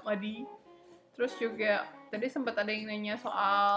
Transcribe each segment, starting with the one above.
Odi. Terus juga tadi sempat ada yang nanya soal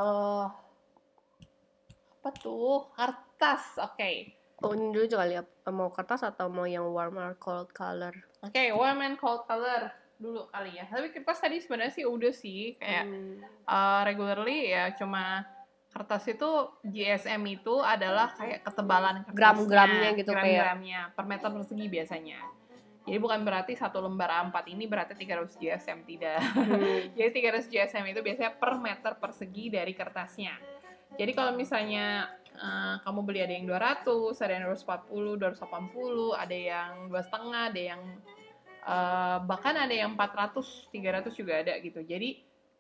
apa tuh? Kertas. Oke. Oh, ini dulu juga lihat mau kertas atau mau yang warm or cold color? Oke, warm and cold color dulu kali ya. Tapi kertas tadi sebenarnya sih udah sih kayak regularly ya cuma kertas itu GSM itu adalah kayak ketebalan kertasnya, gram-gramnya gitu, gram-gramnya per meter persegi biasanya. Jadi bukan berarti satu lembar A4 ini berarti 300 GSM, tidak. Jadi 300 GSM itu biasanya per meter persegi dari kertasnya. Jadi kalau misalnya kamu beli ada yang 200, ada yang 240, 280, ada yang 2,5, ada yang bahkan ada yang 400, 300 juga ada gitu. Jadi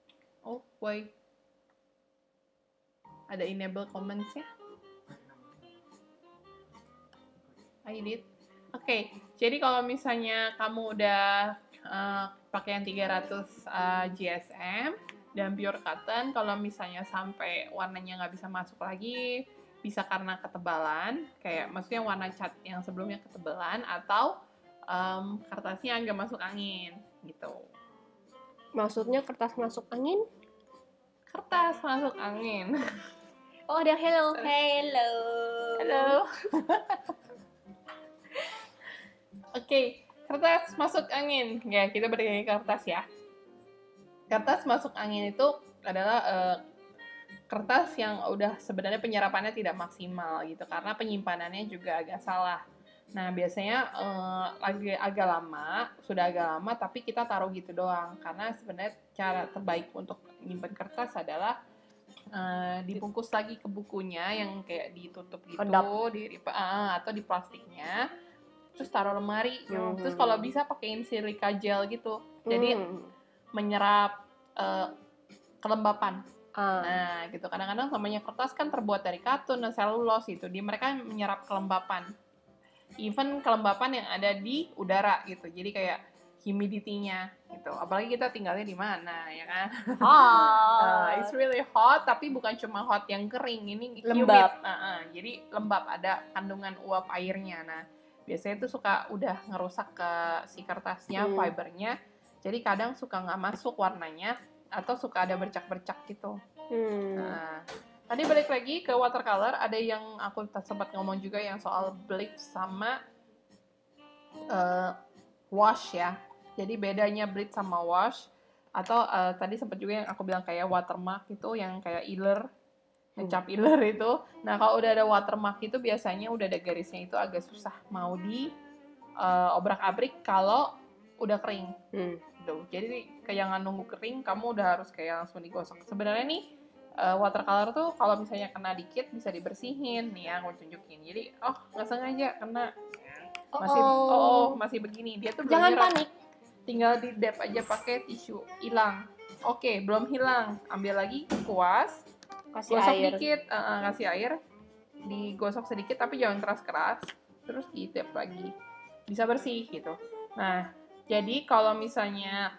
ada enable comments ya. I did. Oke, jadi kalau misalnya kamu udah pakai yang 300 GSM dan pure cotton, kalau misalnya sampai warnanya nggak bisa masuk lagi, bisa karena ketebalan, kayak maksudnya warna cat yang sebelumnya ketebalan, atau kertasnya nggak masuk angin, gitu. Maksudnya kertas masuk angin? Kertas masuk angin. Oh, ada hello. Oke, kertas masuk angin. Ya, kita balik lagi ke kertas ya. Kertas masuk angin itu adalah kertas yang udah sebenarnya penyerapannya tidak maksimal gitu, karena penyimpanannya juga agak salah. Nah, biasanya sudah agak lama, tapi kita taruh gitu doang. Karena sebenarnya cara terbaik untuk menyimpan kertas adalah dibungkus lagi ke bukunya yang kayak ditutup gitu, atau di plastiknya, terus taruh lemari. Terus kalau bisa pakein silika gel gitu, jadi menyerap kelembapan. Nah, gitu. Kadang-kadang namanya kertas kan terbuat dari katun dan selulose gitu. Mereka menyerap kelembapan. Even kelembapan yang ada di udara gitu. Jadi kayak humidity-nya gitu. Apalagi kita tinggalnya di mana, ya kan? It's really hot, tapi bukan cuma hot yang kering, ini lembab. Humid. Jadi lembab, ada kandungan uap airnya. Nah, biasanya itu suka udah ngerusak ke si kertasnya, fibernya. Jadi kadang suka nggak masuk warnanya, atau suka ada bercak-bercak gitu. Nah, tadi balik lagi ke watercolor, ada yang aku sempat ngomong juga yang soal bleach sama wash ya. Jadi bedanya bleach sama wash, atau tadi sempat juga yang aku bilang kayak watermark itu, yang kayak iler, cap iler itu. Nah, kalau udah ada watermark itu biasanya udah ada garisnya, itu agak susah mau di obrak-abrik kalau udah kering. Jadi kayak jangan nunggu kering, kamu udah harus kayak langsung digosok. Sebenarnya nih watercolor tuh kalau misalnya kena dikit bisa dibersihin nih ya, aku tunjukin. Jadi nggak sengaja kena masih begini, dia tuh jangan panik, tinggal di dab aja pakai tisu, hilang. Oke, belum hilang, ambil lagi kuas, kasih gosok air dikit, kasih air, digosok sedikit tapi jangan keras-keras, terus di dab lagi, bisa bersih gitu. Nah, jadi kalau misalnya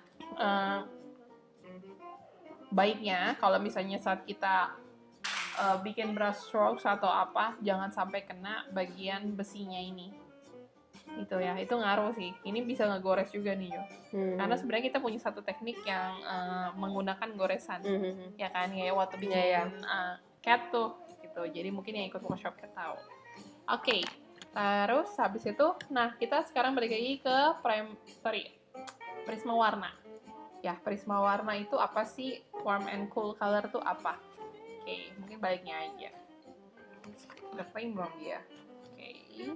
baiknya kalau misalnya saat kita bikin brush strokes atau apa, jangan sampai kena bagian besinya ini. Itu ya, itu ngaruh sih. Ini bisa ngegores juga nih, Jo. Karena sebenarnya kita punya satu teknik yang menggunakan goresan. Ya kan, kayak waktu bikin cat tuh gitu. Jadi mungkin yang ikut workshop kita tahu. Oke. Terus habis itu, nah kita sekarang balik lagi ke prisma warna. Ya, prisma warna itu apa sih? Warm and cool color tuh apa? Oke, mungkin baliknya aja. Udah kering belum dia? Oke.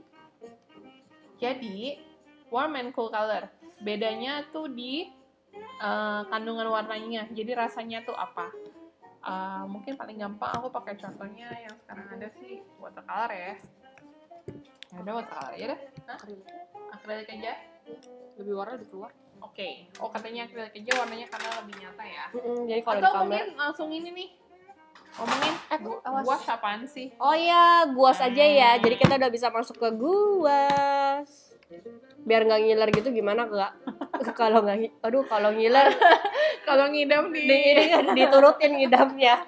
Jadi, warm and cool color. Bedanya tuh di kandungan warnanya. Jadi rasanya tuh apa? Mungkin paling gampang aku pakai contohnya yang sekarang ada sih, watercolor ya. Ya udah watercolor aja dah. Akrilik aja. Lebih warna lebih keluar. Oke. Oh, katanya akrilik aja warnanya karena lebih nyata ya. Jadi kalau atau mungkin langsung ini nih. Ngomongin guas apaan sih? Oh iya, guas aja ya. Jadi kita udah bisa masuk ke guas. Biar nggak ngiler gitu gimana Kak? Kalau nggak, kalau ngiler kalau ngidam diturutin ngidamnya.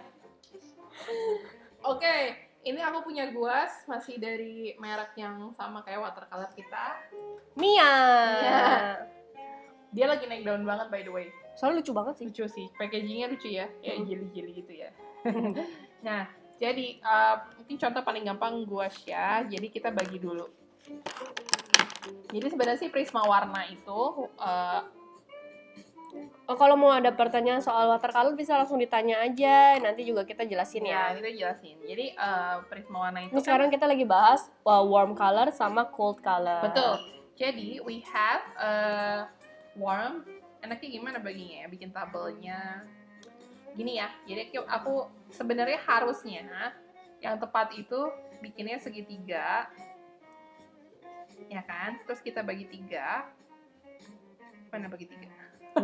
Oke, ini aku punya guas masih dari merek yang sama kayak watercolor kita. Mia. Dia lagi naik daun banget by the way. Soalnya lucu banget sih. Lucu sih, packagingnya lucu ya, kayak jeli-jeli gitu ya. Nah, jadi mungkin contoh paling gampang gouache ya. Jadi kita bagi dulu. Jadi sebenarnya sih prisma warna itu Oh, kalau mau ada pertanyaan soal watercolor bisa langsung ditanya aja. Nanti juga kita jelasin ya. kita jelasin. Jadi prisma warna itu Ini sekarang kita lagi bahas warm color sama cold color. betul. Jadi we have warm. Enaknya gimana baginya ya? Bikin tabelnya. Gini ya. Jadi aku sebenarnya harusnya yang tepat itu bikinnya segitiga. Ya kan? Terus kita bagi 3. Mana bagi 3?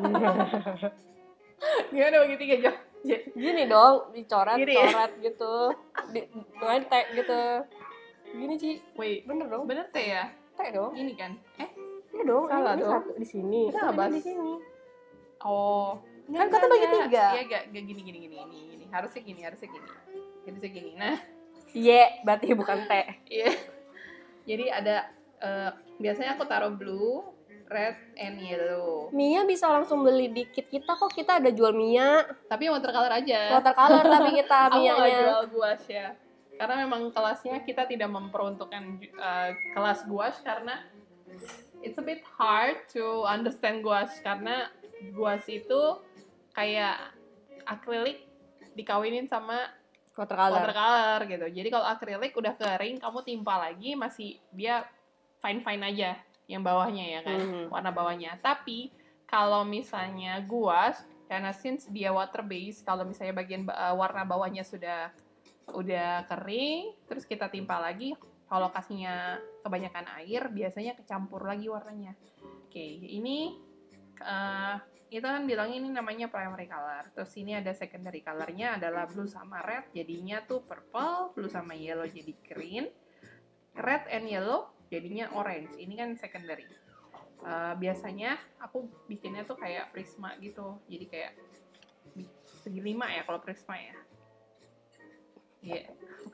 Gimana bagi 3, Jo? Gini dong, dicoret Gini ya? gitu. Ngetek gitu. Gini Ci. Wait, Bener dong. bener teh ya? Teh dong. Ini kan? Iya dong. Salah ini dong. satu di sini. Kita Satu bahas. di sini. Oh, Kan kata bagi 3. Iya, gak gini. Harusnya gini. Harusnya gini. Nah, Berarti bukan teh. iya. Jadi ada biasanya aku taruh blue, red, and yellow. Mia bisa langsung beli dikit kita kok, kita ada jual Mia. Tapi watercolor aja. Watercolor tapi kita Aku nggak Mia-nya. jual gouache ya. Karena memang kelasnya kita tidak memperuntukkan kelas gouache karena it's a bit hard to understand gouache karena gouache itu kayak akrilik dikawinin sama watercolor gitu. Jadi kalau akrilik udah kering, kamu timpa lagi masih dia fine aja yang bawahnya ya kan, warna bawahnya. Tapi kalau misalnya gouache, karena since dia water base, kalau misalnya bagian warna bawahnya udah kering, terus kita timpa lagi, kalau kasihnya kebanyakan air, biasanya kecampur lagi warnanya. Oke, ini itu kan bilangnya ini namanya primary color. Terus ini ada secondary colornya adalah blue sama red, jadinya tuh purple, blue sama yellow jadi green, red and yellow jadinya orange. Ini kan secondary. Biasanya aku bikinnya tuh kayak prisma gitu, jadi kayak segi 5 ya kalau prisma ya. Iya.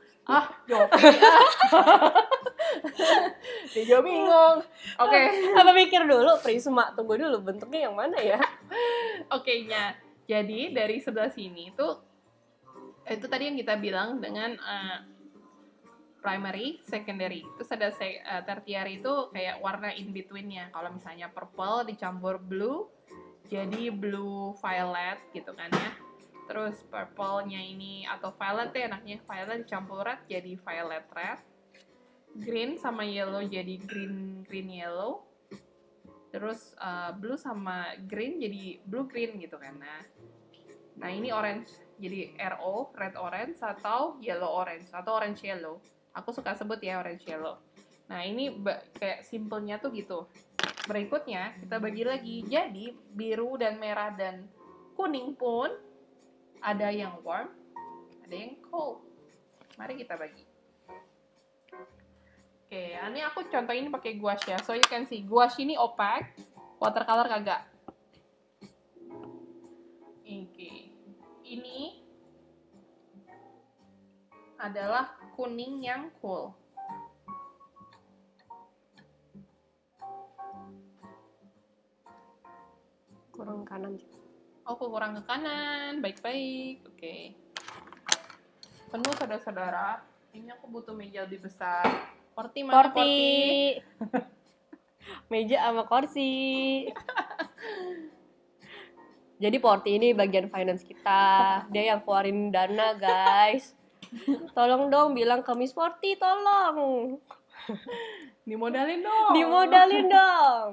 Dia bingung. Oke. Apa mikir dulu prisma, tunggu dulu bentuknya yang mana ya? Oke-nya. Jadi dari sebelah sini tuh itu tadi yang kita bilang dengan primary, secondary. Terus ada tertiary itu kayak warna in between-nya. Kalau misalnya purple dicampur blue jadi blue violet gitu kan ya. Terus purple-nya ini atau violet ya enaknya violet dicampur red jadi violet red. Green sama yellow jadi green yellow. Terus blue sama green jadi blue green gitu kan. Nah ini orange jadi RO, red orange atau yellow orange atau orange yellow. Aku suka sebut ya orange yellow. Nah ini kayak simpelnya tuh gitu. Berikutnya kita bagi lagi. Jadi biru dan merah dan kuning pun ada yang warm, ada yang cold. Mari kita bagi. Oke, ini aku contohin pakai gouache ya. So you can see, gouache ini opaque, watercolor kagak. Oke. Ini adalah kuning yang cool. Kurang kanan. Oh, kurang ke kanan. Baik-baik. Oke. Penuh saudara-saudara. Ini aku butuh meja lebih besar. Porti mana Porti? Meja sama kursi. Jadi Porti ini bagian finance kita. Dia yang keluarin dana, guys. Tolong dong bilang ke Miss Porti, tolong. Dimodalin dong. Dimodalin dong.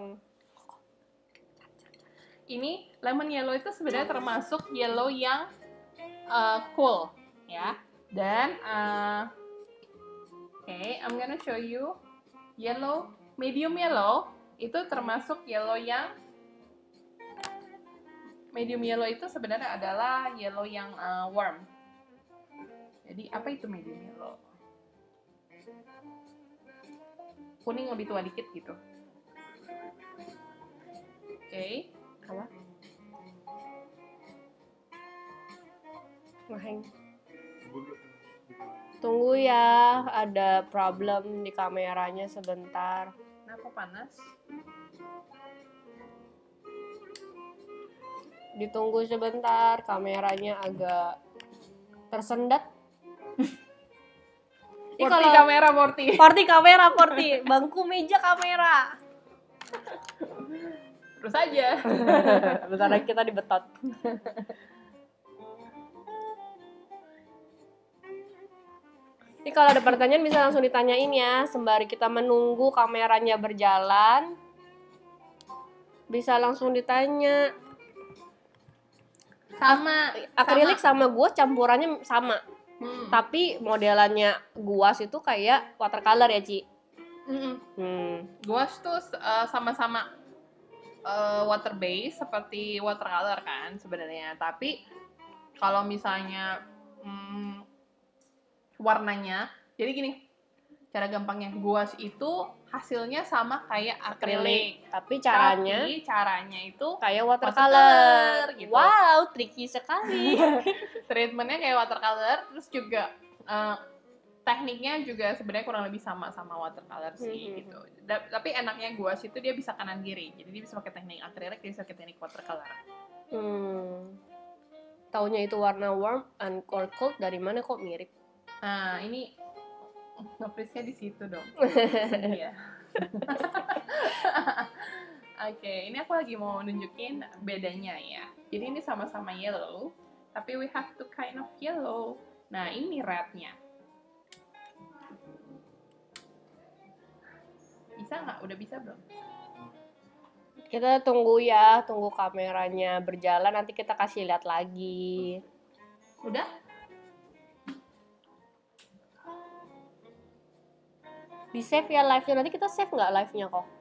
Ini lemon yellow itu sebenarnya termasuk yellow yang cool ya. Dan I'm gonna show you yellow, medium yellow itu termasuk yellow yang medium yellow itu sebenarnya adalah yellow yang warm. Jadi apa itu medium yellow? Kuning lebih tua dikit gitu. Oke. Apa? Ngeheng. Tunggu ya, ada problem di kameranya sebentar. Kenapa panas? Ditunggu sebentar, kameranya agak tersendat. Ini Porti kalau kamera, Porti. Porti kamera, Porti. Bangku meja kamera. Terus aja. Bentar lagi kita dibetot. Ini kalau ada pertanyaan bisa langsung ditanyain ya, sembari kita menunggu kameranya berjalan. Bisa langsung ditanya. Sama Akrilik sama gua campurannya sama. Hmm. Tapi modelannya guas itu kayak watercolor ya, Ci? Gouache tuh sama-sama water base seperti watercolor kan sebenarnya. Tapi kalau misalnya warnanya, jadi gini, cara gampangnya gouache itu hasilnya sama kayak akrilik, Tapi tapi caranya itu kayak watercolor, watercolor gitu. Wow, tricky sekali. Treatmentnya kayak watercolor, terus juga tekniknya juga sebenarnya kurang lebih sama watercolor sih gitu. Tapi enaknya gouache itu dia bisa kanan kiri, jadi dia bisa pakai teknik akrilik, dia bisa pakai teknik watercolor. Taunya itu warna warm and cold dari mana kok mirip? Nah ini nge-freeze-nya di situ dong. Iya. Oke, ini aku lagi mau nunjukin bedanya ya. Jadi ini sama-sama yellow, tapi we have to kind of yellow. Nah, ini red-nya. Bisa nggak? Udah bisa belum? Kita tunggu ya, tunggu kameranya berjalan, nanti kita kasih lihat lagi. Udah? Di save ya live-nya, nanti kita save nggak live-nya kok?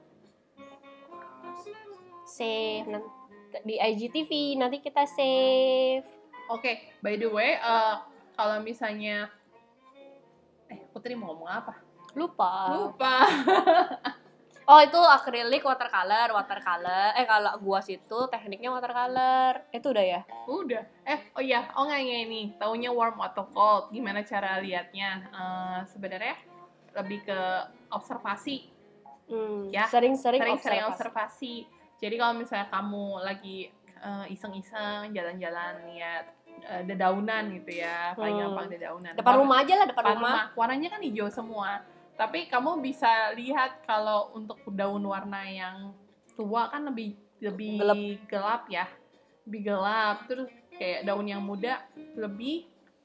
Save di IGTV, nanti kita save. Oke, by the way, kalau misalnya Putri mau ngomong apa? Lupa. Oh, itu akrilik watercolor. Kalau gouache itu tekniknya watercolor. Itu udah ya? Udah. Oh iya, nggak ini. Taunya warm atau cold. Gimana cara lihatnya? Sebenarnya lebih ke observasi. Ya. Sering-sering observasi. Jadi kalau misalnya kamu lagi iseng-iseng jalan-jalan lihat dedaunan gitu ya, paling gampang dedaunan. Depan rumah aja lah, depan rumah. Warnanya kan hijau semua. Tapi kamu bisa lihat kalau untuk daun warna yang tua kan lebih gelap ya. Lebih gelap. Terus kayak daun yang muda lebih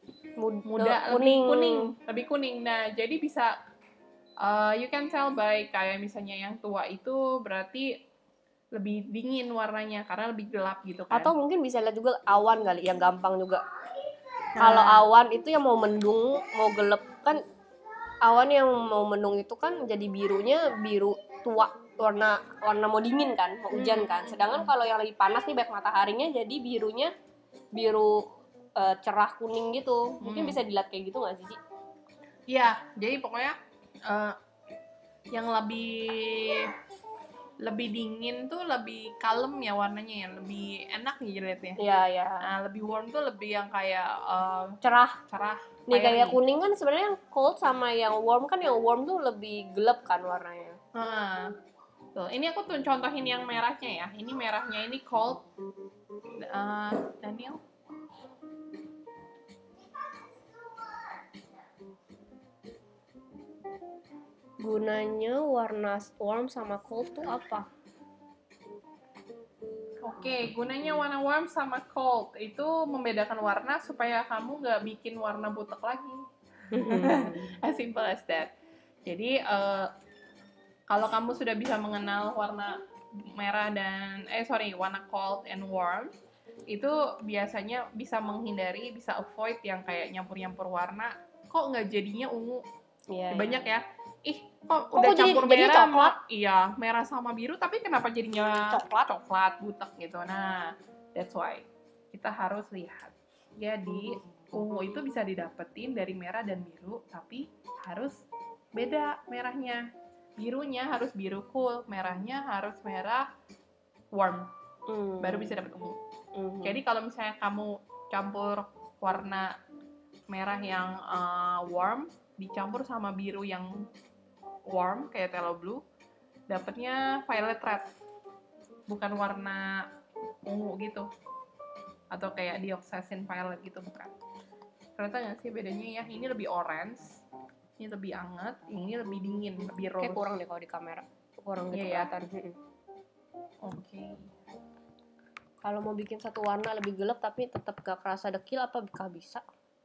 kuning. Nah, jadi bisa you can tell by kayak misalnya yang tua itu berarti lebih dingin warnanya karena lebih gelap gitu kan. Atau mungkin bisa lihat juga awan kali, yang gampang juga. Kalau awan itu yang mau mendung, mau gelap kan, awan yang mau mendung itu kan jadi birunya biru tua, warna mau dingin kan, mau hujan kan. Sedangkan kalau yang lagi panas nih, baik mataharinya, jadi birunya biru cerah kuning gitu. Mungkin bisa dilihat kayak gitu nggak sih, Ci? Iya, jadi pokoknya yang lebih dingin tuh lebih kalem ya warnanya ya, lebih enak nih lihatnya. Iya. Nah, lebih warm tuh lebih yang kayak cerah. Nih fiery. kayak kuning kan sebenarnya yang cold sama yang warm kan, yang warm tuh lebih gelap kan warnanya. Tuh, ini aku tuh contohin yang merahnya ya. Ini merahnya ini cold. Daniel. Gunanya warna warm sama cold tuh apa? Oke, gunanya warna warm sama cold itu membedakan warna supaya kamu nggak bikin warna butek lagi. As simple as that. Jadi kalau kamu sudah bisa mengenal warna merah dan warna cold and warm, itu biasanya bisa menghindari, bisa avoid yang kayak nyampur-nyampur warna. Kok nggak jadinya ungu? Banyak ya. Kok udah campur merah coklat? Iya, merah sama biru, tapi kenapa jadinya coklat butek gitu. Nah, that's why kita harus lihat. Jadi ungu itu bisa didapetin dari merah dan biru, tapi harus beda merahnya. Birunya harus biru cool, merahnya harus merah warm. Baru bisa dapet ungu. Jadi kalau misalnya kamu campur warna merah yang warm dicampur sama biru yang warm kayak phthalo blue, dapatnya violet red, bukan warna ungu gitu. atau kayak dioxazine violet gitu, bukan. Ternyata nggak sih bedanya ya? Ini lebih orange, ini lebih hangat, ini lebih dingin, lebih rose. Kayak kurang deh kalau di kamera, kurang gitu Iya, kelihatan. Oke. Kalau mau bikin satu warna lebih gelap tapi tetap gak kerasa dekil, apa bisa?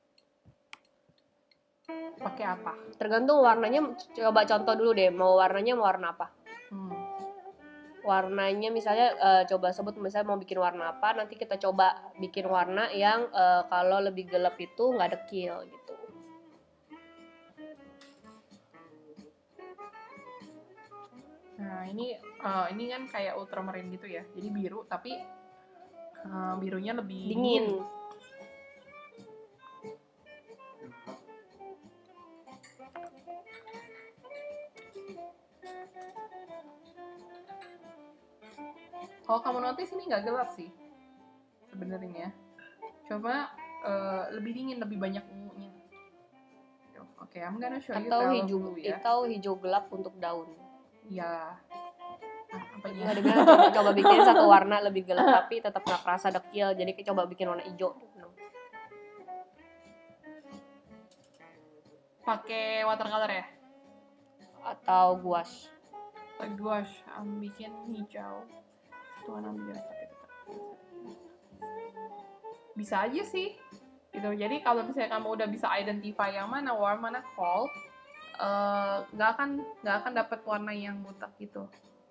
Pakai apa? Tergantung warnanya. Coba contoh dulu deh, mau warnanya mau warna apa? Warnanya misalnya coba sebut misalnya mau bikin warna apa, nanti kita coba bikin warna yang kalau lebih gelap itu nggak dekil gitu. Nah ini kan kayak ultramarine gitu ya, jadi biru tapi birunya lebih dingin. Kalau kamu notice ini nggak gelap sih sebenarnya. Coba lebih dingin, lebih banyak ungunya. Oke, I'm gonna show you atau hijau blue ya. Atau hijau gelap untuk daun. Iya. Nggak dengar, coba bikin satu warna lebih gelap tapi tetap nggak kerasa dekil. Jadi coba bikin warna hijau. Pakai watercolor ya? Atau gouache? Gouache, bikin hijau. Tuhan ambil bisa aja sih gitu. Jadi kalau misalnya kamu udah bisa identify yang mana warm mana cold, nggak akan dapat warna yang butek gitu.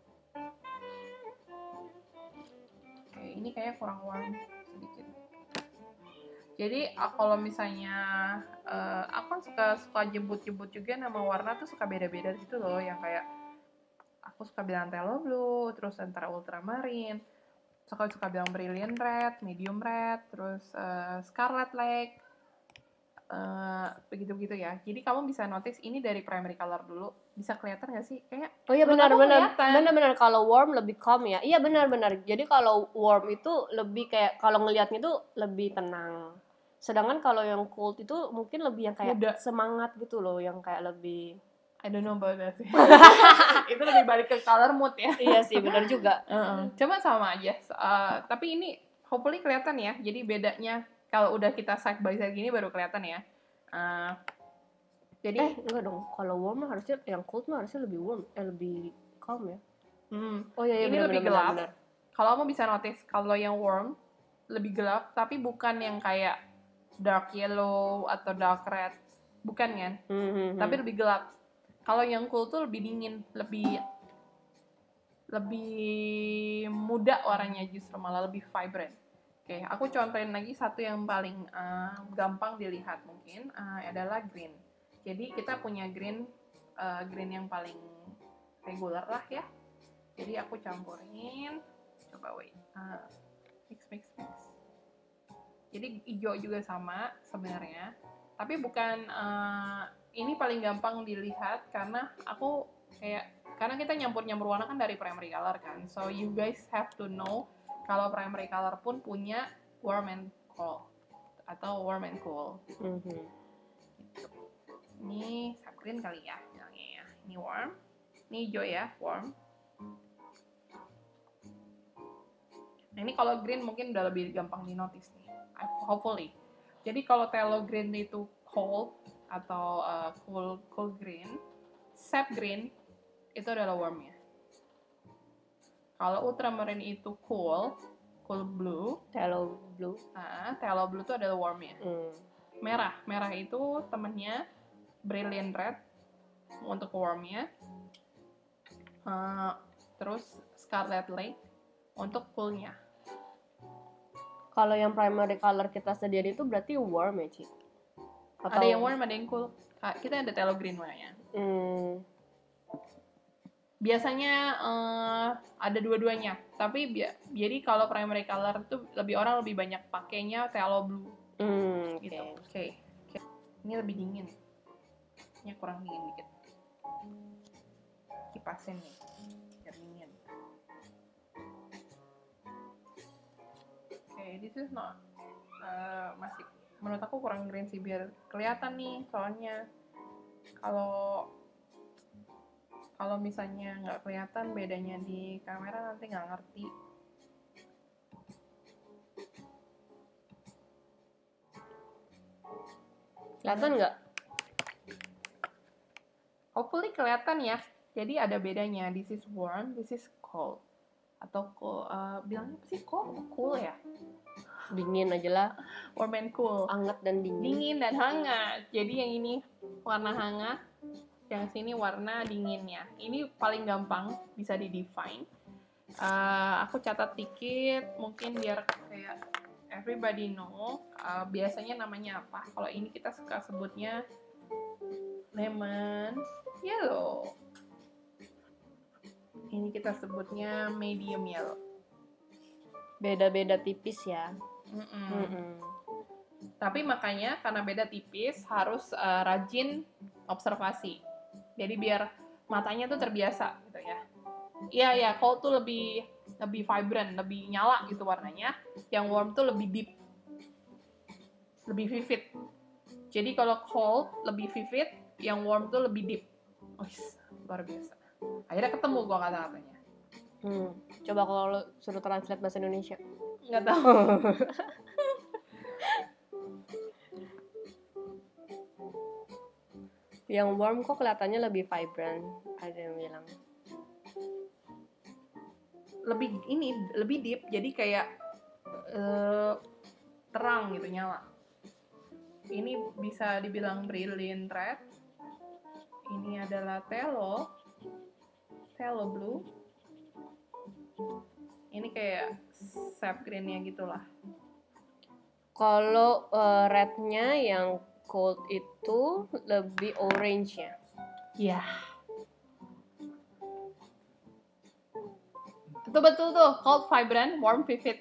Oke, ini kayak kurang warm sedikit. Jadi kalau misalnya aku kan suka jemput-jemput juga nama warna tuh suka beda-beda gitu loh, yang kayak aku suka bilang phthalo blue, terus antara ultramarine, suka bilang brilliant red, medium red, terus scarlet lake, begitu-begitu ya. Jadi kamu bisa notice ini dari primary color dulu, bisa kelihatan nggak sih? Kayak oh iya benar kalau warm lebih calm ya. Iya benar. Jadi kalau warm itu lebih kayak kalau ngelihatnya tuh lebih tenang. Sedangkan kalau yang cold itu mungkin lebih yang kayak muda, semangat gitu loh, yang kayak lebih I don't know about that. Itu lebih balik ke color mood ya. Iya sih, benar juga. Cuma sama aja. Tapi ini hopefully kelihatan ya. Jadi bedanya kalau udah kita side by side gini baru kelihatan ya. Jadi enggak dong. Kalau warm harusnya yang cold mah harusnya lebih warm, lebih calm ya. Oh iya, ini lebih gelap. Benar. Kalau kamu bisa notice kalau yang warm lebih gelap, tapi bukan yang kayak dark yellow atau dark red, bukan kan? Tapi lebih gelap. Kalau yang cool tuh lebih dingin, lebih muda warnanya, justru malah lebih vibrant. Oke, aku contohin lagi satu yang paling gampang dilihat mungkin adalah green. Jadi kita punya green yang paling regular lah ya. Jadi aku campurin, coba mix. Jadi hijau juga sama sebenarnya, tapi bukan ini paling gampang dilihat karena karena kita nyampur warna kan dari primary color kan, so you guys have to know kalau primary color pun punya warm and cold atau warm and cool. Gitu. Ini subgreen kali ya bilangnya ya. Ini warm, ini hijau ya, warm. Nah ini kalau green mungkin udah lebih gampang di notice nih, hopefully. Jadi kalau phthalo green itu cold atau cool green, sap green itu adalah warmnya. Kalau ultramarine itu cool blue, phthalo blue. Phthalo blue itu adalah warmnya. Merah itu temennya brilliant red untuk warmnya. Terus scarlet lake untuk coolnya. Kalau yang primary color kita sendiri itu berarti warm ya, Ci? Ada yang warm, ada yang cool. Kita ada phthalo green warnanya. Biasanya ada dua-duanya. Tapi jadi kalau primary color itu orang lebih banyak pakainya phthalo blue. Gitu. Oke. Ini lebih dingin. Ini kurang dingin dikit. Kipasin nih. Biar dingin. This is not masih menurut aku kurang green sih, biar kelihatan nih, soalnya kalau misalnya nggak kelihatan bedanya di kamera nanti nggak ngerti. Kelihatan nggak? Hopefully kelihatan ya. Jadi ada bedanya. This is warm, this is cold. Atau bilangnya apa sih? Cool ya? Dingin aja lah. Warm and cool. Hangat dan dingin. Dingin dan hangat. Jadi yang ini warna hangat, yang sini warna dinginnya. Ini paling gampang bisa di-define. Aku catat dikit, mungkin biar kayak everybody know. Biasanya namanya apa? Kalau ini kita suka sebutnya lemon yellow. Ini kita sebutnya medium yellow. Beda-beda tipis ya. Tapi makanya karena beda tipis harus rajin observasi. Jadi biar matanya tuh terbiasa gitu ya. Iya, cold tuh lebih vibrant, lebih nyala gitu warnanya. Yang warm tuh lebih deep, lebih vivid. Jadi kalau cold lebih vivid, yang warm tuh lebih deep. Luar biasa. Akhirnya ketemu gua kata-katanya. Coba kalau lo suruh translate bahasa Indonesia. Nggak tahu. Yang warm kok kelihatannya lebih vibrant, ada yang bilang. Lebih deep, jadi kayak terang gitu, nyala. Ini bisa dibilang brilliant red. Ini adalah phthalo blue. Ini kayak sap green-nya gitulah. Kalau rednya yang cold itu lebih orange ya? Iya. Itu betul tuh, cold vibrant, warm vivid.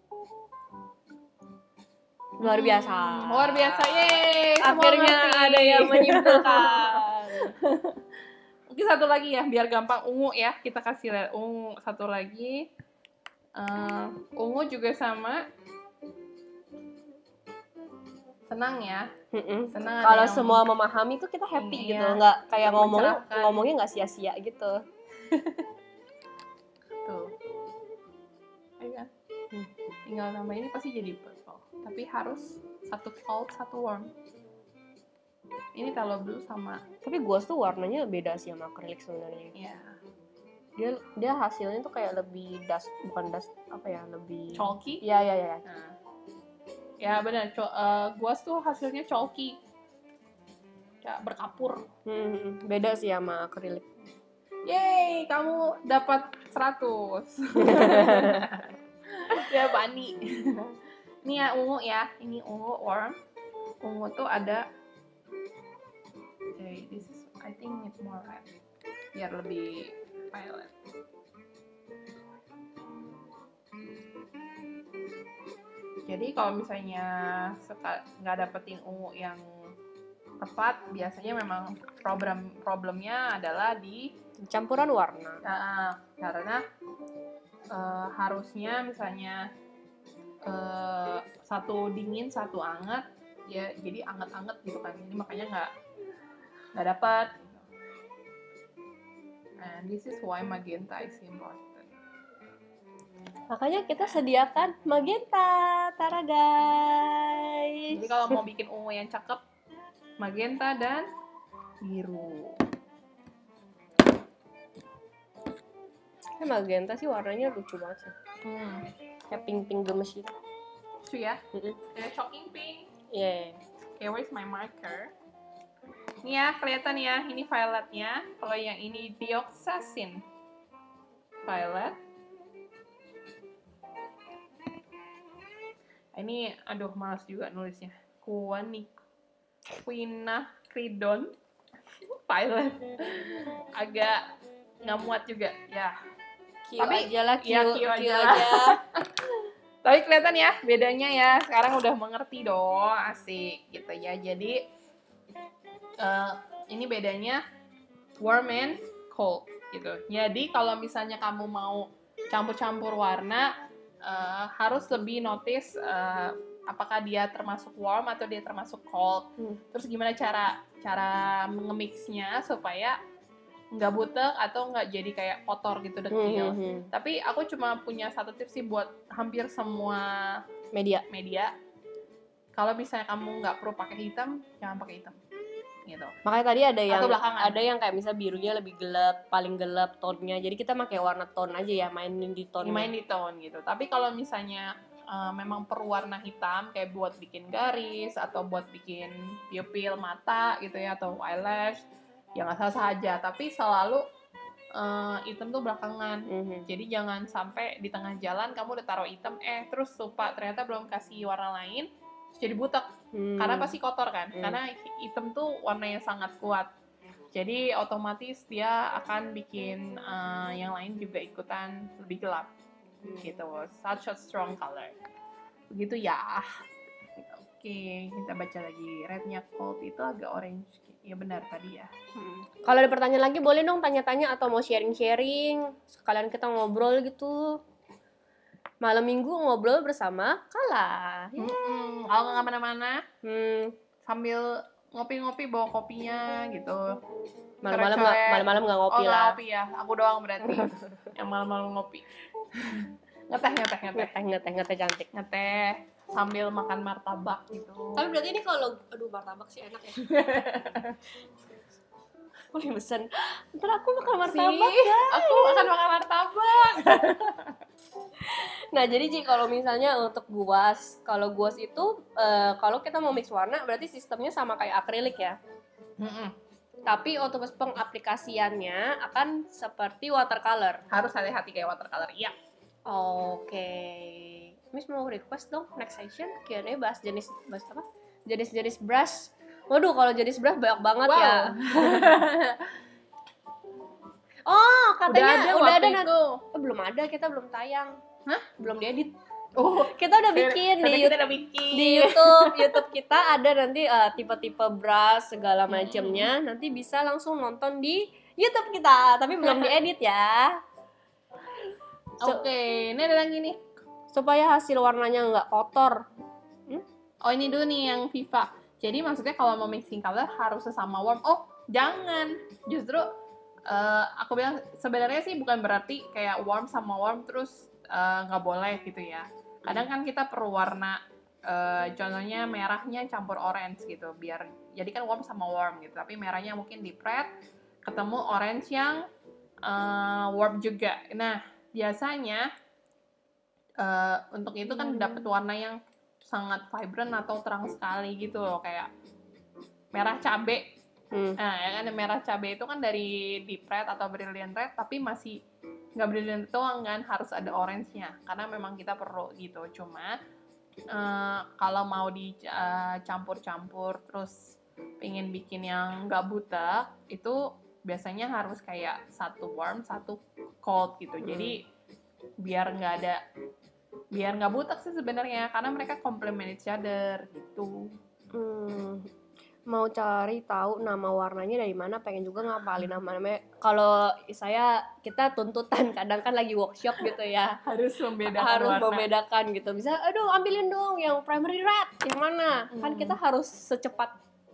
Luar biasa. Luar biasa, yeay. Akhirnya ada yang menyimpulkan. Mungkin satu lagi ya, biar gampang. Ungu ya, kita kasih lihat ungu satu lagi. Ungu juga sama. Senang ya. Senang. Kalau semua memahami tuh kita happy gitu, nggak kayak ngomongnya nggak sia-sia gitu. Tuh. Ayo kan. Tinggal tambah ini pasti jadi purple. Tapi harus satu cold, satu warm. Ini kalau blue sama. Tapi ghost tuh warnanya beda sih sama acrylic sebenarnya. Iya. Dia hasilnya tuh kayak lebih bukan apa ya, lebih chalky. Iya. Nah. Ya benar. Ghost tuh hasilnya chalky. Ya, berkapur. Beda sih sama acrylic. Yeay, kamu dapat 100. Ya, Bani. Ini ya ungu ya. Ini ungu warm. Ungu tuh ada. Okay, this is, I think it's more red. Biar lebih violet. Jadi kalau misalnya nggak dapetin ungu yang tepat, biasanya memang problemnya adalah di campuran warna. Karena harusnya misalnya satu dingin, satu hangat, ya jadi anget-anget gitu kan. Jadi makanya nggak dapat. And this is why magenta is important. Makanya kita sediakan magenta, tara guys. Jadi kalau mau bikin ungu yang cakep, magenta dan biru. Magenta sih warnanya lucu banget sih. Kayak pink gemes gitu. Lucu ya? Shocking pink. Yeah. Okay, where's my marker? Ini ya, kelihatan ya, ini violetnya. Kalau yang ini dioxazine violet. Ini, aduh, malas juga nulisnya. Quinacridone violet. Agak nggak muat juga, ya. Tapi aja lah, Q aja. Tapi kelihatan ya bedanya ya. Sekarang udah mengerti dong, asik gitu ya. Jadi ini bedanya warm and cold gitu. Jadi kalau misalnya kamu mau campur-campur warna, harus lebih notice apakah dia termasuk warm atau dia termasuk cold. Terus gimana cara nge-mixnya supaya nggak butek atau nggak jadi kayak kotor gitu dekil. Tapi aku cuma punya satu tips sih buat hampir semua media. Kalau misalnya kamu nggak perlu pakai hitam, jangan pakai hitam. Gitu. Makanya tadi ada yang kayak misalnya birunya lebih gelap, paling gelap tonnya. Jadi kita pakai warna tone aja ya, mainin di tone. Main di tone gitu. Tapi kalau misalnya memang perlu warna hitam kayak buat bikin garis atau buat bikin pupil mata gitu ya atau eyelash, ya nggak salah aja. Tapi selalu hitam tuh belakangan. Jadi jangan sampai di tengah jalan kamu udah taruh hitam, terus lupa ternyata belum kasih warna lain, terus jadi butek. Karena pasti kotor kan, karena hitam tuh warna yang sangat kuat, jadi otomatis dia akan bikin yang lain juga ikutan lebih gelap, gitu. Such a strong color, begitu ya. Oke, kita baca lagi. Rednya cold itu agak orange, ya benar tadi ya. Kalau ada pertanyaan lagi boleh dong tanya-tanya atau mau sharing-sharing, sekalian kita ngobrol gitu. Malam minggu ngobrol bersama Kala. Kalau nggak kemana-mana, sambil ngopi-ngopi bawa kopinya gitu. Malam-malam nggak ngopi lah. Nggak ngopi ya, aku doang berarti yang malam-malam ngopi. ngeteh cantik. Ngeteh sambil makan martabak gitu. Tapi berarti ini kalau martabak sih enak ya. Boleh pesen. Ntar aku makan martabak ya. Aku akan makan martabak. Nah jadi Ci, kalau misalnya untuk guas, kalau guas itu kalau kita mau mix warna berarti sistemnya sama kayak akrilik ya. Tapi otomatis pengaplikasiannya akan seperti watercolor. Harus hati-hati kayak watercolor, iya. Oke. Miss mau request dong next session Q&A bahas apa? Jenis brush. Waduh, kalau jenis brush banyak banget ya. Oh, katanya udah ada itu. Belum ada, kita belum tayang. Hah? Belum diedit. Kita udah bikin di YouTube kita ada nanti tipe-tipe brush segala macamnya. Nanti bisa langsung nonton di YouTube kita, tapi belum diedit ya. Oke, ini ada lagi nih. Supaya hasil warnanya nggak kotor. Oh, ini dulu nih yang Viva. Jadi maksudnya kalau mau mixing color harus sesama warm. Oh, jangan. Justru aku bilang sebenarnya sih bukan berarti kayak warm sama warm terus nggak boleh gitu ya. Kadang kan kita perlu warna, contohnya merahnya campur orange gitu, biar jadi kan warm sama warm gitu. Tapi merahnya mungkin di red, ketemu orange yang warm juga. Nah biasanya untuk itu kan dapat warna yang sangat vibrant atau terang sekali gitu loh, kayak merah cabe. Nah ya kan merah cabe itu kan dari deep red atau brilliant red, tapi masih nggak brilliant doang kan, harus ada orange-nya karena memang kita perlu gitu. Cuma kalau mau dicampur-campur terus pengen bikin yang nggak buta, itu biasanya harus kayak satu warm satu cold gitu. Jadi biar nggak butek sih sebenarnya, karena mereka complement each other gitu. Mau cari tahu nama warnanya dari mana, pengen juga ngapalin namanya. Kalau kita tuntutan kadang kan lagi workshop gitu ya, harus membedakan gitu. Bisa aduh ambilin dong yang primary red yang mana, kan kita harus secepat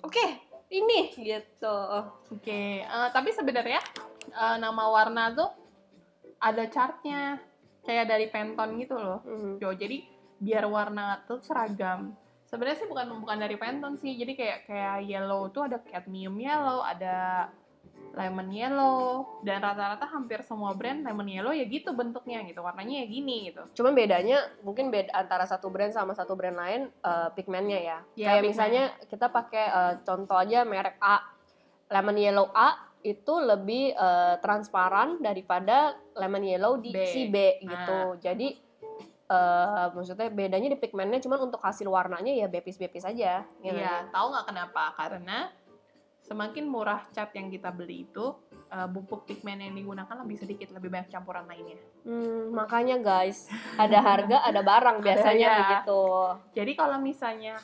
ini gitu. Tapi sebenarnya nama warna tuh ada chartnya kayak dari Pantone gitu loh. Jadi biar warna tuh seragam. Sebenarnya sih bukan dari Pantone sih. Jadi kayak yellow tuh ada cadmium yellow, ada lemon yellow, dan rata-rata hampir semua brand lemon yellow ya gitu bentuknya gitu, warnanya ya gini gitu. Cuman bedanya mungkin antara satu brand sama satu brand lain pigmennya ya. Kayak pigmen. Misalnya kita pakai contoh aja merek A, lemon yellow A itu lebih transparan daripada lemon yellow di si B gitu. Jadi maksudnya bedanya di pigmennya, cuman untuk hasil warnanya ya bepis-bepis aja. Iya, tahu nggak kenapa? Karena semakin murah cat yang kita beli itu, pupuk pigmen yang digunakan lebih sedikit, lebih banyak campuran lainnya. Makanya guys, ada harga, ada barang biasanya begitu. Jadi kalau misalnya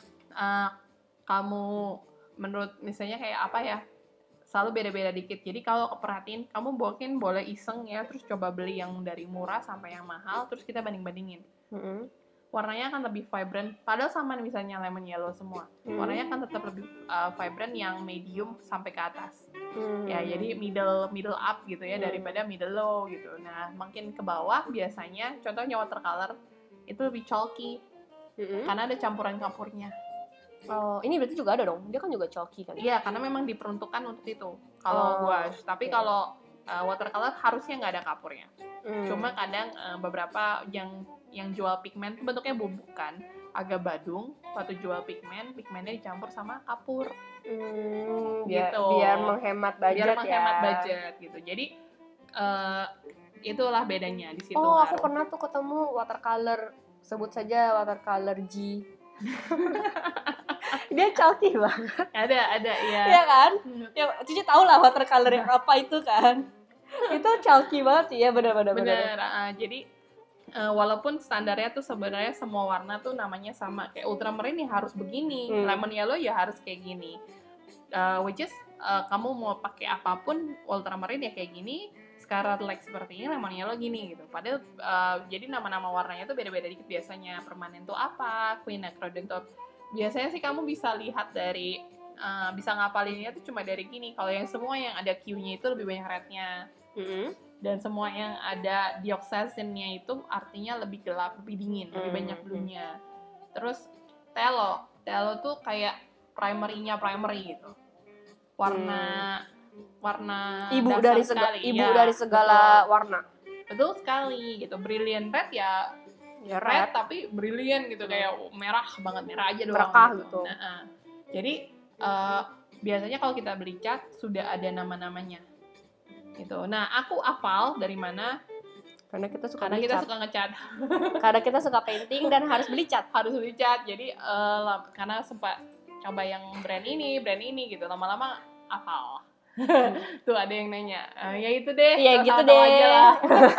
kamu menurut misalnya kayak apa ya, selalu beda-beda dikit. Jadi kalau perhatiin, kamu mungkin boleh iseng ya, terus coba beli yang dari murah sampai yang mahal, terus kita banding-bandingin. Warnanya akan lebih vibrant, padahal sama misalnya lemon yellow semua. Warnanya akan tetap lebih vibrant yang medium sampai ke atas. Ya, jadi middle up gitu ya, daripada middle low gitu. Nah, makin ke bawah biasanya, contohnya watercolor, itu lebih chalky. Karena ada campuran-campurnya. Oh, ini berarti juga ada dong. Dia kan juga chalky kan? Iya, karena memang diperuntukkan untuk itu. Kalau gouache, tapi kalau watercolor harusnya nggak ada kapurnya. Cuma kadang beberapa yang jual pigmen itu bentuknya bubuk kan, agak badung. Waktu jual pigmennya dicampur sama kapur. Gitu. Biar menghemat budget Biar menghemat budget gitu. Jadi itulah bedanya di situ. Oh, aku pernah tuh ketemu watercolor, sebut saja watercolor G. Dia chalky banget. Ada ya. Iya kan? Ya, Cici tahu lah watercolor yang apa itu kan. Itu chalky banget sih ya, benar. Jadi walaupun standarnya tuh sebenarnya semua warna tuh namanya sama, kayak ultramarine ya harus begini, lemon yellow ya harus kayak gini. Which is kamu mau pakai apapun, ultramarine ya kayak gini, scarlet light seperti ini, lemon yellow gini gitu. Padahal jadi nama-nama warnanya tuh beda-beda dikit biasanya. Permanen tuh apa, quinacridone tuh biasanya sih kamu bisa lihat dari bisa ngapalinnya tuh cuma dari gini. Kalau yang semua yang ada Q-nya itu lebih banyak rednya. Dan semua yang ada dioxazine-nya itu artinya lebih gelap, lebih dingin, lebih banyak blue-nya. Terus Telo tuh kayak primary gitu. Warna ibu dari segala warna. Betul sekali gitu. Brilliant red ya red tapi brilliant gitu, kayak merah banget, merah aja doang. Berkah gitu. Jadi biasanya kalau kita beli cat sudah ada nama-namanya. Gitu. Nah, aku hafal dari mana? Karena kita suka ngecat. Karena kita suka painting dan harus beli cat. Jadi karena sempat coba yang brand ini gitu, lama-lama hafal. Tuh ada yang nanya. Ya itu deh. Ya gitu deh. Aja lah.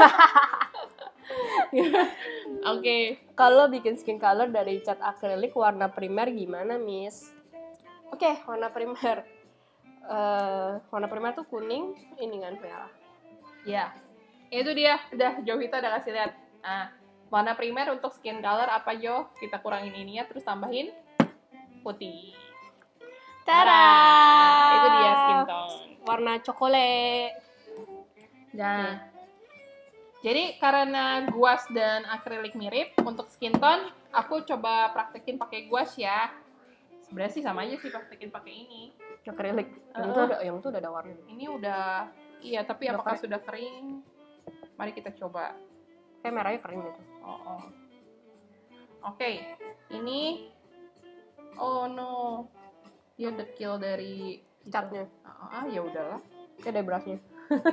Oke. Kalau bikin skin color dari cat akrilik warna primer gimana, Miss? Oke, warna primer. Warna primer tuh kuning, ini kan merah. Ya, itu dia. Udah, Jovita udah kasih lihat. Warna primer untuk skin color apa, Jo? Kita kurangin ininya, terus tambahin putih. Tada! Itu dia skin tone. Warna coklat. Nah, jadi karena gouache dan akrilik mirip, untuk skin tone aku coba praktekin pakai gouache ya. Sebenarnya sih sama aja sih praktekin pakai ini. Akrilik. Yang itu udah ada warna. Ini udah, iya, tapi udah apakah sudah kering? Mari kita coba. Kayak merahnya kering gitu. Oke. Ini, oh no, dia dekil dari catnya. Ya udahlah. Ada brushnya.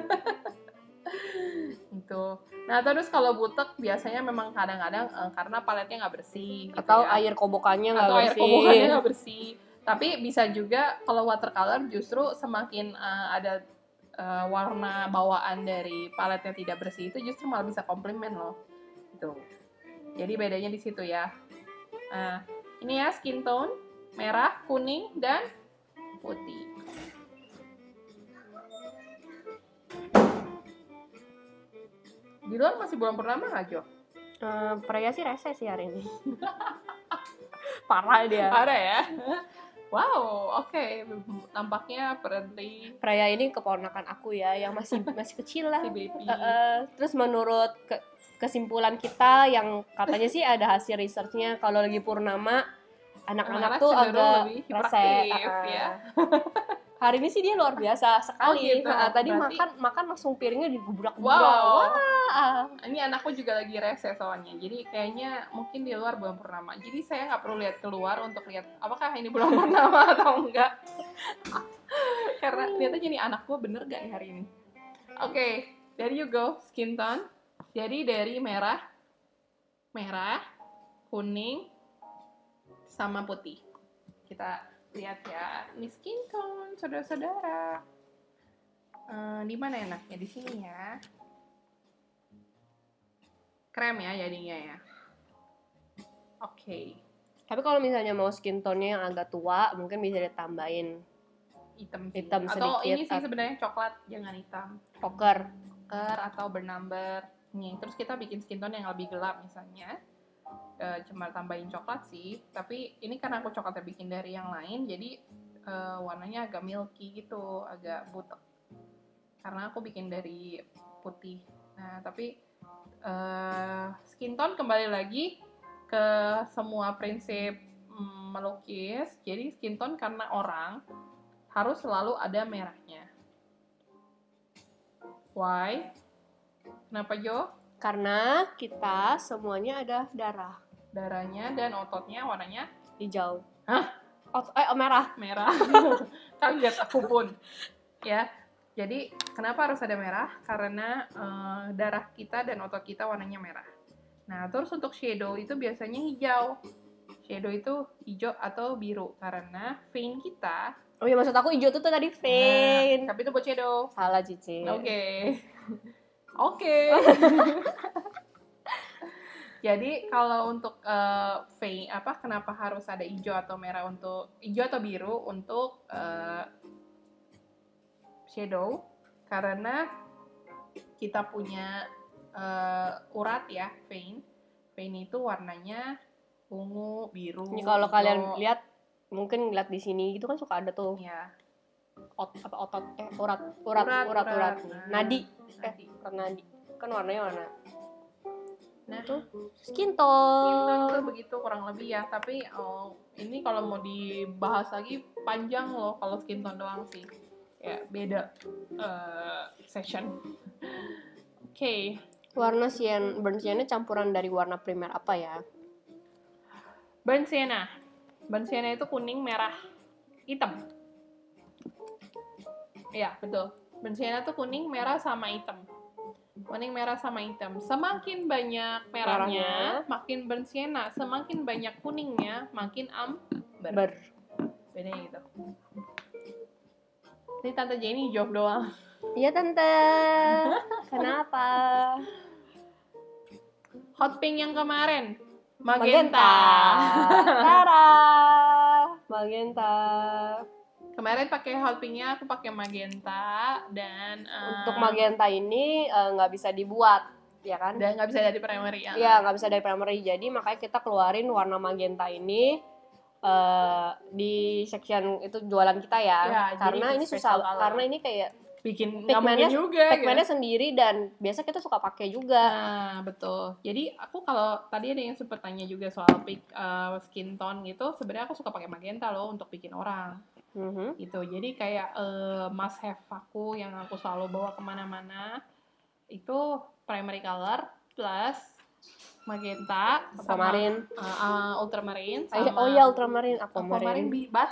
Gitu. Nah, terus kalau butek biasanya memang kadang-kadang karena paletnya nggak bersih. Atau gitu ya. air kobokannya nggak bersih. Tapi bisa juga kalau watercolor justru semakin ada warna bawaan dari paletnya tidak bersih, itu justru malah bisa komplimen loh. Gitu. Jadi bedanya di situ ya. Ini ya skin tone merah, kuning, dan putih. Di luar masih bulan purnama nggak, Jo? Freya sih rese sih hari ini. Parah dia. Parah ya? Wow, oke. Tampaknya friendly. Freya ini keponakan aku ya, yang masih kecil lah. Si baby. Terus menurut kesimpulan kita yang katanya sih ada hasil researchnya, kalau lagi purnama anak-anak tuh agak rese. Ya. Hari ini sih dia luar biasa sekali. Gitu. Tadi berarti makan langsung piringnya digubrak-gubrak. Wow. Ini anakku juga lagi rese soalnya. Jadi kayaknya mungkin di luar bulan purnama. Jadi saya nggak perlu lihat keluar untuk lihat apakah ini bulan purnama atau enggak. Karena lihat aja nih anakku bener gak nih hari ini. Oke, there you go, skin tone. Jadi dari merah, kuning, sama putih. Kita lihat ya, ini skin tone, saudara-saudara. Di mana enaknya? Di sini ya. Krem ya jadinya ya. Oke. Tapi kalau misalnya mau skin tone-nya yang agak tua, mungkin bisa ditambahin hitam sedikit. Atau ini sih sebenarnya coklat, jangan hitam. Poker atau bernumber. Nih, terus kita bikin skin tone yang lebih gelap misalnya. Cuma tambahin coklat sih, tapi ini karena aku coklatnya bikin dari yang lain, jadi warnanya agak milky gitu, agak butek karena aku bikin dari putih. Nah, tapi skin tone kembali lagi ke semua prinsip melukis, jadi skin tone karena orang harus selalu ada merahnya. Why? Kenapa Jo? Karena kita semuanya ada darah. Darahnya dan ototnya warnanya Hijau. Hah? Merah. Merah. Kaget aku pun. Ya. Jadi kenapa harus ada merah? Karena darah kita dan otot kita warnanya merah. Nah, terus untuk shadow itu biasanya hijau. Shadow itu hijau atau biru karena vein kita. Oh iya, maksud aku hijau tuh tadi vein. Tapi itu buat shadow. Salah Cici. Oke. Jadi kalau untuk vein kenapa harus ada hijau atau merah untuk hijau atau biru untuk shadow? Karena kita punya urat ya, vein. Vein itu warnanya ungu, biru. Ini kalau kalian lihat, mungkin lihat di sini gitu kan suka ada tuh. Ya. Urat. Nadi. Urat nadi. Kan warnanya warna. Nah, itu skin tone. Itu begitu kurang lebih ya. Tapi ini kalau mau dibahas lagi panjang loh kalau skin tone doang sih. Ya beda session. Oke. Warna burn sienna campuran dari warna primer apa ya? Burn sienna. Burn sienna itu kuning, merah, hitam. Iya, betul. Burn sienna itu kuning, merah, sama hitam. Kuning, merah, sama hitam. Semakin banyak merahnya, makin burn sienna. Semakin banyak kuningnya, makin amber. Bedanya gitu. Ini Tante Jenny jawab doang. Iya Tante. Kenapa? Hot pink yang kemarin. Magenta. Tara. Magenta. Kemarin pakai hot pinknya, aku pakai magenta. Dan untuk magenta ini nggak bisa dibuat, ya kan? Dan nggak bisa dari primary ya? Iya, nggak bisa dari primary. Jadi makanya kita keluarin warna magenta ini di section itu jualan kita ya. Karena ini susah, karena ini kayak bikin pigmennya juga. Pigmennya sendiri dan biasa kita suka pakai juga. Nah, betul. Jadi aku kalau tadi ada yang sempat tanya juga soal skin tone gitu, sebenarnya aku suka pakai magenta loh untuk bikin orang. Gitu. Jadi kayak must have aku yang aku selalu bawa kemana-mana itu primary color plus magenta, aquamarine, ultramarine, sama ultramarine, aquamarine batu,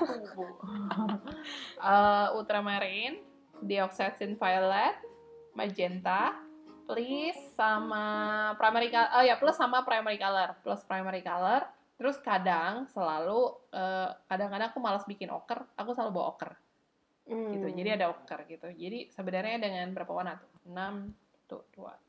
ultramarine, dioxazine violet, magenta, please sama primary color, plus sama primary color, terus kadang-kadang aku malas bikin ochre, aku selalu bawa ochre, gitu, jadi ada ochre gitu, jadi sebenarnya dengan berapa warna tuh? 6, 2,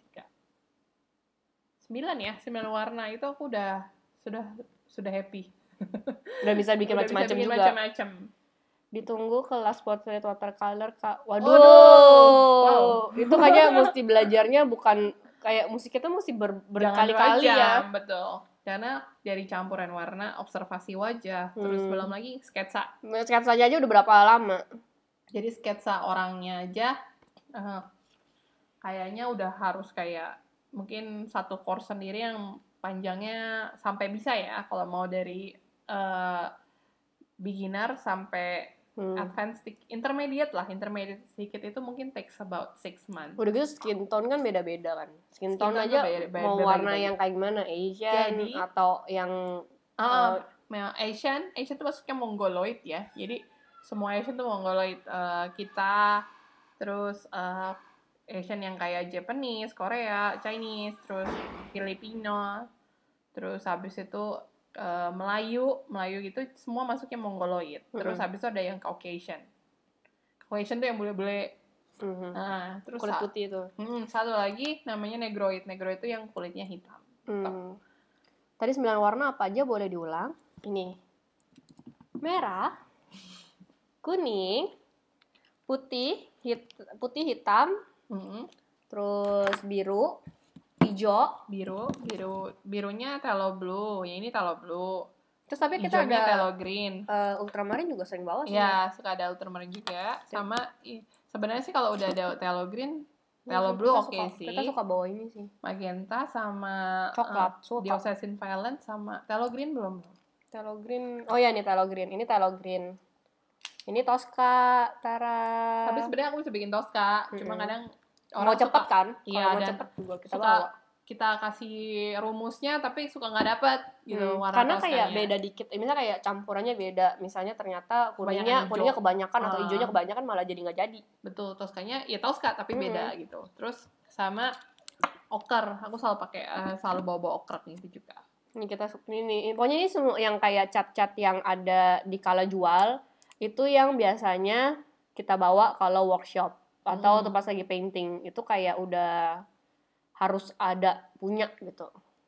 9 ya, 9 warna itu aku sudah happy. Udah bisa bikin macam-macam juga. Macam-macam. Ditunggu kelas portrait watercolor Kak. Wow. Itu kayaknya mesti belajarnya bukan kayak musik, kita mesti berkali-kali ya. Betul. Karena dari campuran warna, observasi wajah, terus belum lagi sketsa. Sketsanya aja udah berapa lama? Jadi sketsa orangnya aja kayaknya udah harus kayak mungkin satu course sendiri yang panjangnya sampai bisa ya kalau mau dari beginner sampai advanced, intermediate sedikit itu mungkin takes about 6 months. Udah gitu skin tone kan beda-beda kan. Skin tone aja mau warna yang kayak gimana, Asian atau yang Asian itu maksudnya mongoloid ya. Jadi semua Asian tuh mongoloid, kita terus Asian yang kayak Japanese, Korea, Chinese, terus Filipino, terus habis itu Melayu gitu, semua masuknya mongoloid. Terus habis itu ada yang Caucasian. Caucasian tuh yang bule-bule. Nah, terus kulit putih itu. Satu lagi namanya negroid. Negroid itu yang kulitnya hitam. Tadi 9 warna apa aja boleh diulang? Ini. Merah, kuning, putih, hitam, terus biru, hijau, birunya phthalo blue, ya ini phthalo blue. Terus tapi kita ada phthalo green. Ultramarine juga sering bawa sih. Ya, suka ada ultramarine juga. Sama sebenarnya sih kalau udah ada phthalo green, phthalo blue oke sih. Kita suka bawa ini sih. Magenta sama coklat, dioxazine violet sama phthalo green belum. Phthalo Green. Oh ya, nih Phthalo Green. Ini Phthalo Green. Ini Tosca, Tara. Tapi sebenarnya aku bisa bikin Tosca, cuma kadang mau cepet kan? Iya, kalau mau dan cepet juga kita suka bawa. kita kasih rumusnya tapi suka nggak dapet gitu warna karena Toscanya. kayak beda dikit, misalnya kayak campurannya beda, misalnya ternyata kuningnya kebanyakan atau hijaunya kebanyakan malah jadi nggak jadi. Betul, Toscanya ya Tosca tapi beda gitu. Terus sama oker, aku selalu pakai selalu bawa oker nih itu juga. Ini kita ini pokoknya ini semua yang kayak cat-cat yang ada di kala jual itu yang biasanya kita bawa kalau workshop atau pas lagi painting, itu kayak udah harus ada punya gitu.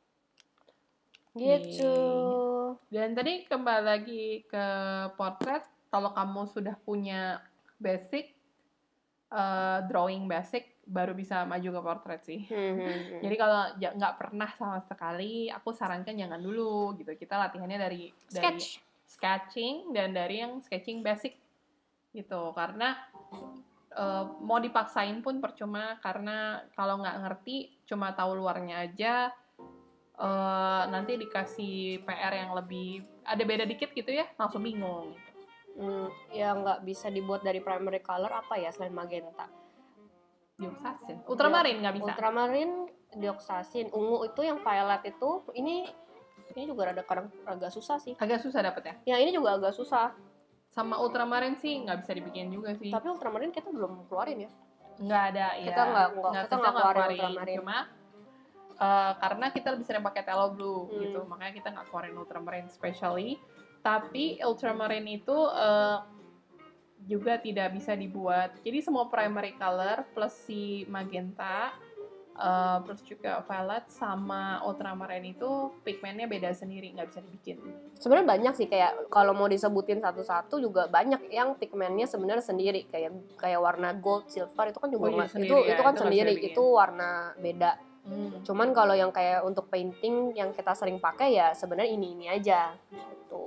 Dan tadi kembali lagi ke portrait, kalau kamu sudah punya basic drawing basic baru bisa maju ke portrait sih. Jadi kalau nggak pernah sama sekali, aku sarankan jangan dulu gitu. Kita latihannya dari sketching dan dari yang sketching basic gitu. Karena mau dipaksain pun percuma, karena kalau nggak ngerti cuma tahu luarnya aja, nanti dikasih PR yang lebih ada beda dikit gitu ya langsung bingung gitu. Ya nggak bisa dibuat dari primary color apa ya selain magenta? Dioksasin. Ultramarin nggak bisa. Ultramarin, dioksasin, ungu itu yang violet itu ini juga kadang agak susah sih. Agak susah dapet ya? Ya ini juga agak susah. Sama ultramarin sih nggak bisa dibikin juga sih. Tapi ultramarin kita belum keluarin ya? Nggak ada ya. Kita nggak keluarin ultramarin. Cuma karena kita lebih sering pakai phthalo blue gitu, makanya kita nggak keluarin ultramarin specially. Tapi ultramarin itu juga tidak bisa dibuat. Jadi semua primary color plus si magenta, terus juga violet sama ultramarine itu pigmennya beda sendiri, nggak bisa dibikin. Sebenarnya banyak sih, kayak kalau mau disebutin satu-satu juga banyak yang pigmennya sebenarnya sendiri, kayak warna gold, silver itu kan juga itu kan sendiri, itu warna beda. Cuman kalau yang kayak untuk painting yang kita sering pakai ya sebenarnya ini aja gitu.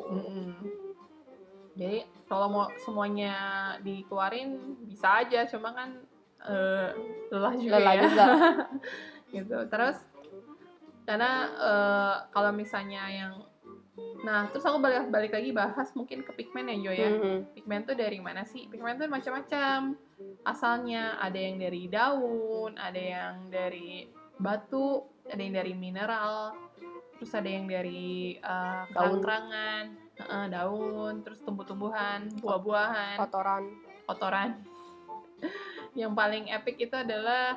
Jadi kalau mau semuanya dikeluarin bisa aja, cuma kan lelah juga. Gitu. Terus karena kalau misalnya yang terus aku balik lagi bahas mungkin ke pigmen ya Jo ya. Pigmen tuh dari mana sih? Pigmen tuh macam-macam asalnya, ada yang dari daun, ada yang dari batu, ada yang dari mineral, terus ada yang dari kerang-kerangan, daun, terus tumbuh-tumbuhan, buah-buahan, kotoran. Yang paling epic itu adalah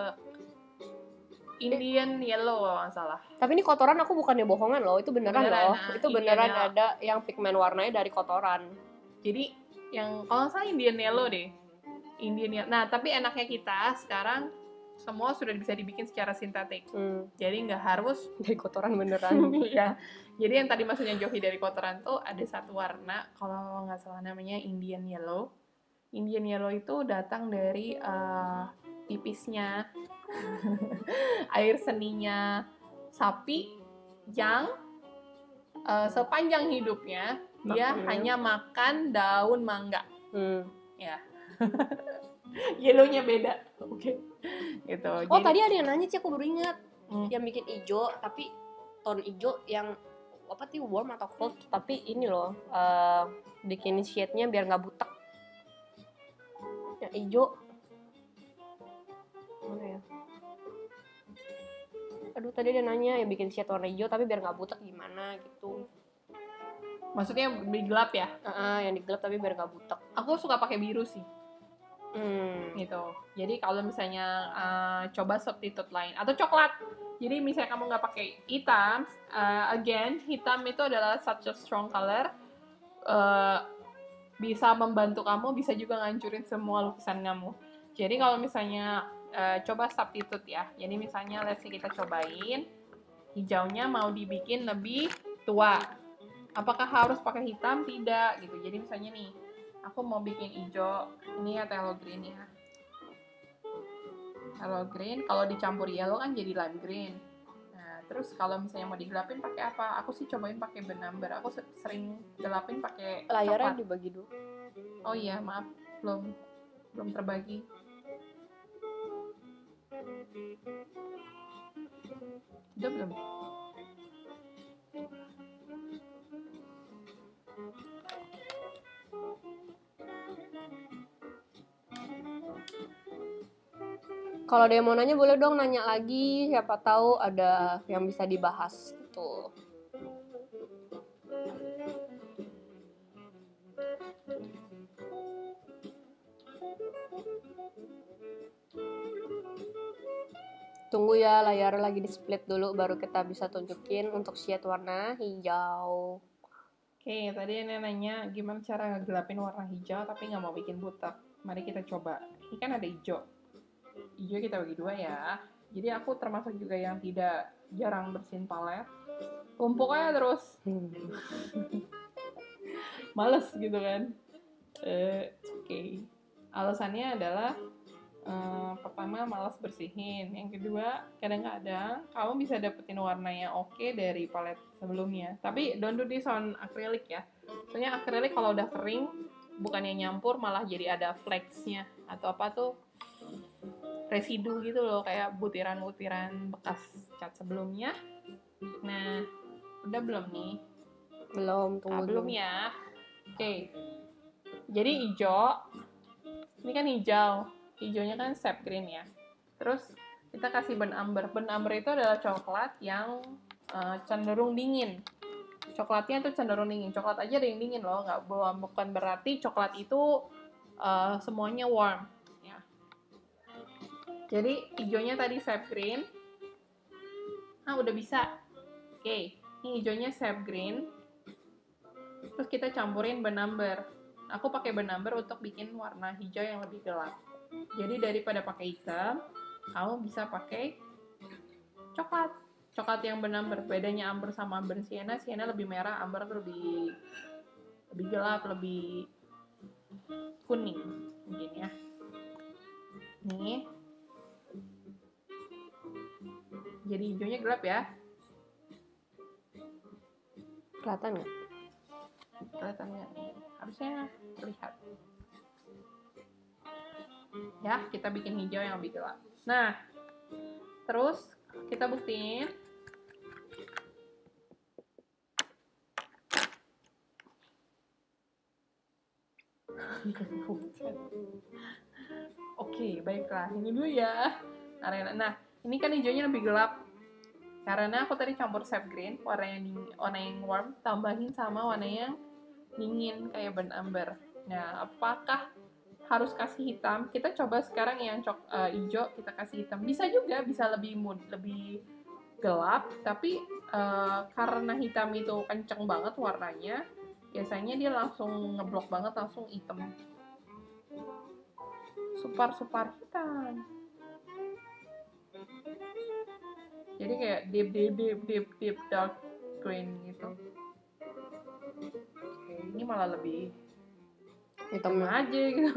Indian yellow kalau nggak salah. Tapi ini kotoran aku bukannya bohongan loh, itu beneran loh. Itu beneran ada yang pigmen warnanya dari kotoran. Jadi yang kalau nggak salah Indian yellow deh. Nah tapi enaknya kita sekarang semua sudah bisa dibikin secara sintetik. Jadi nggak harus dari kotoran beneran. Ya. Jadi yang tadi maksudnya Jovi dari kotoran tuh ada satu warna, kalau nggak salah namanya Indian yellow. Indian yellow itu datang dari pipisnya, air seninya sapi yang sepanjang hidupnya dia hanya makan daun mangga. Ya. Yellownya beda. Oke. Gitu. Oh, tadi ada yang nanya sih, aku baru ingat. Yang bikin hijau, tapi tone hijau yang apa sih, warm atau cold, tapi ini loh, bikin shade-nya biar nggak butek. Yang hijau mana ya? Aduh, tadi ada nanya yang bikin shade warna hijau tapi biar nggak butek gimana gitu. Maksudnya lebih gelap ya? Yang digelap tapi biar nggak butek. Aku suka pakai biru sih. Gitu. Jadi kalau misalnya coba substitute lain atau coklat. Jadi misalnya kamu nggak pakai hitam, again hitam itu adalah such a strong color, bisa membantu kamu, bisa juga ngancurin semua lukisan kamu. Jadi kalau misalnya coba substitute ya. Jadi misalnya let's say kita cobain hijaunya mau dibikin lebih tua. Apakah harus pakai hitam? Tidak gitu. Jadi misalnya nih, aku mau bikin hijau, ini ya phthalo green ya. Phthalo green, kalau dicampur yellow kan jadi lime green. Nah, terus kalau misalnya mau digelapin pakai apa? Aku sih cobain pakai benamber. Aku sering gelapin pakai layarnya dibagi dulu. Oh iya, maaf, belum terbagi. Udah belum? Kalau ada yang mau nanya boleh dong nanya lagi, siapa tahu ada yang bisa dibahas gitu. Tunggu ya, layar lagi di split dulu baru kita bisa tunjukin untuk shade warna hijau. Oke, tadi ini nanya gimana cara ngegelapin warna hijau tapi nggak mau bikin butek. Mari kita coba. Ini kan ada hijau. Hijau kita bagi dua ya. Jadi aku termasuk juga yang tidak jarang bersihin palet. Tumpuk aja terus. Males gitu kan. Oke. Alasannya adalah pertama malas bersihin, yang kedua kadang-kadang kamu bisa dapetin warna yang oke dari palet sebelumnya, tapi don't do this on acrylic ya. Soalnya acrylic kalau udah kering bukannya nyampur malah jadi ada flakesnya atau apa tuh residu gitu loh, kayak butiran-butiran bekas cat sebelumnya. Nah, udah belum nih? Belum, tunggu belum dulu. ya. Oke. Jadi hijau. Ini kan hijau. Hijaunya kan sap green ya. Terus kita kasih burnt umber. Burnt umber itu adalah coklat yang cenderung dingin. Coklatnya itu cenderung dingin. Coklat aja ada yang dingin loh. Bukan berarti coklat itu semuanya warm. Ya. Jadi hijaunya tadi sap green. Udah bisa. Oke. Ini hijaunya sap green. Terus kita campurin burnt umber. Aku pakai burnt umber untuk bikin warna hijau yang lebih gelap. Jadi daripada pakai hitam, kamu bisa pakai coklat. Coklat yang burnt umber. Bedanya amber sama amber sienna, sienna lebih merah, amber lebih gelap, lebih kuning mungkin ya. Nih. Jadi hijaunya gelap ya. Kelihatan nggak? Kelihatan nggak? Harusnya terlihat. Ya, kita bikin hijau yang lebih gelap. Nah, terus kita buktiin. Oke, baiklah. Ini dulu ya. Nah, ini kan hijaunya lebih gelap. Karena aku tadi campur sap green, warna yang warm, tambahin sama warna yang dingin kayak burnt umber. Nah, apakah harus kasih hitam? Kita coba sekarang yang hijau kita kasih hitam. Bisa juga, bisa lebih gelap, tapi karena hitam itu kenceng banget warnanya, biasanya dia langsung ngeblok banget, langsung hitam. Super hitam. Jadi kayak deep dark green gitu. Oke, ini malah lebih hitam aja gitu.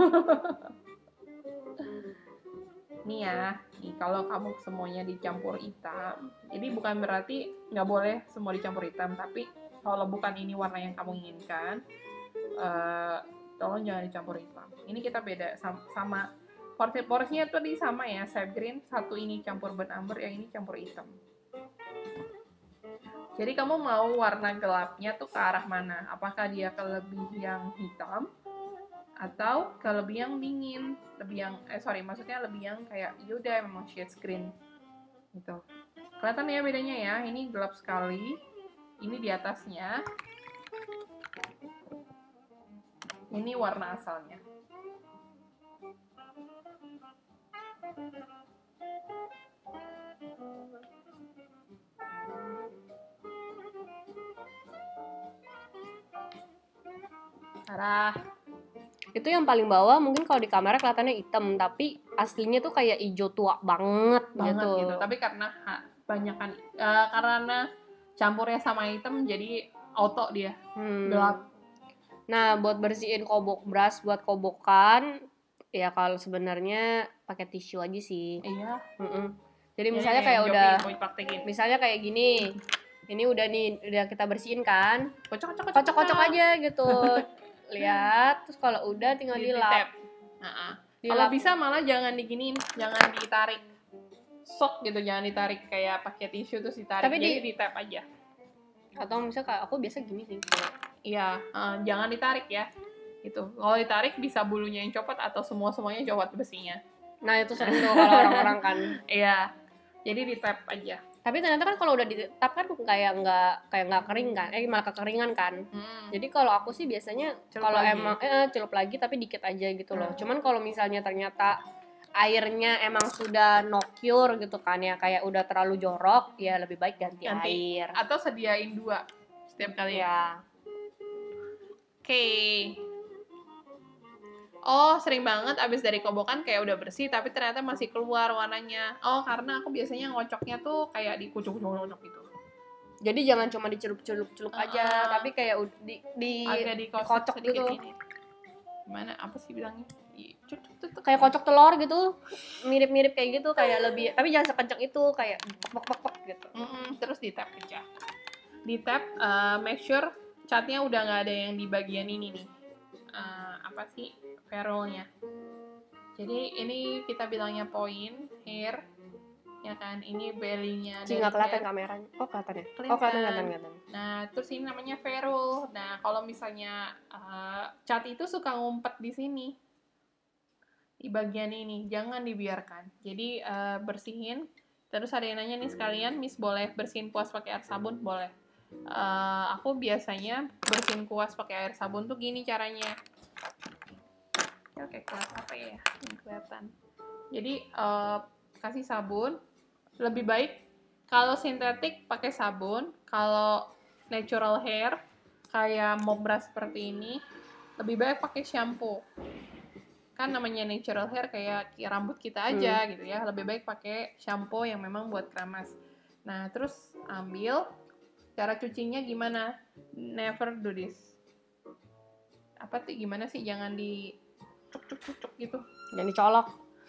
Nih ya, kalau kamu semuanya dicampur hitam, jadi bukan berarti nggak boleh semua dicampur hitam, tapi kalau bukan ini warna yang kamu inginkan, tolong jangan dicampur hitam. Ini kita beda sama porosnya tuh sama ya, sap green, satu ini campur burnt umber, yang ini campur hitam. Jadi kamu mau warna gelapnya tuh ke arah mana? Apakah dia ke lebih yang hitam atau ke lebih yang dingin, maksudnya lebih yang kayak yaudah memang shade green gitu. Kelihatan ya bedanya ya, ini gelap sekali, ini di atasnya, ini warna asalnya. Arah. Itu yang paling bawah mungkin kalau di kamera kelihatannya hitam, tapi aslinya tuh kayak hijau tua banget gitu. Tapi karena karena campurnya sama hitam jadi auto dia gelap. Nah, buat bersihin kobok brush buat kobokan, ya kalau sebenarnya pakai tisu aja sih. Iya. Jadi misalnya kayak misalnya kayak gini. Ini udah kita bersihin kan? Kocok-kocok aja gitu. Lihat, terus kalau udah tinggal dilap. Kalau bisa malah jangan diginiin, jangan ditarik. Sok gitu, jangan ditarik kayak pakai tisu terus ditarik. Tapi jadi di tap aja. Atau misalnya kayak aku biasa gini sih. Iya, jangan ditarik ya. Gitu. Kalau ditarik bisa bulunya yang copot atau semuanya copot besinya. Nah itu sering tuh kalau orang-orang kan. Iya. Jadi di tap aja. Tapi ternyata kan kalau udah di tap kan kayak nggak kering kan, malah kekeringan kan. Jadi kalau aku sih biasanya kalau emang celup lagi tapi dikit aja gitu loh. Cuman kalau misalnya ternyata airnya emang sudah no cure gitu kan ya, kayak udah terlalu jorok, ya lebih baik ganti air. Atau sediain 2 setiap kali ya. Oke. Oh, sering banget abis dari kobokan kayak udah bersih tapi ternyata masih keluar warnanya. Oh, karena aku biasanya ngocoknya tuh kayak dikucuk-kucuk gitu. Jadi jangan cuma dicelup-celup aja, tapi kayak agak dikocok gitu. Ini. Gimana? Apa sih bilangnya? Kayak kocok telur gitu. Mirip-mirip kayak gitu, kayak lebih, tapi jangan sekencang itu, kayak pok gitu. Terus di tap aja. Di tap, make sure catnya udah nggak ada yang di bagian ini nih. Apa sih? Ferrule-nya. Jadi ini kita bilangnya point hair, ya kan? Ini belly-nya. Nggak kelihatan kameranya. Oh kelihatan ya? Oh kelihatan. Nah terus ini namanya ferrule. Nah kalau misalnya cat itu suka ngumpet di sini, di bagian ini, jangan dibiarkan. Jadi bersihin. Terus ada yang nanya nih sekalian, Miss boleh bersihin kuas pakai air sabun? Boleh. Aku biasanya bersihin kuas pakai air sabun tuh gini caranya. Oke, kelas apa ya yang kelihatan. Jadi kasih sabun. Lebih baik kalau sintetik pakai sabun, kalau natural hair kayak mobra seperti ini lebih baik pakai shampoo. Kan namanya natural hair kayak rambut kita aja gitu ya. Lebih baik pakai shampoo yang memang buat keramas. Nah, terus ambil, cara cucinya gimana? Never do this. Apa sih gimana sih, jangan di cuk gitu. Jangan dicolok.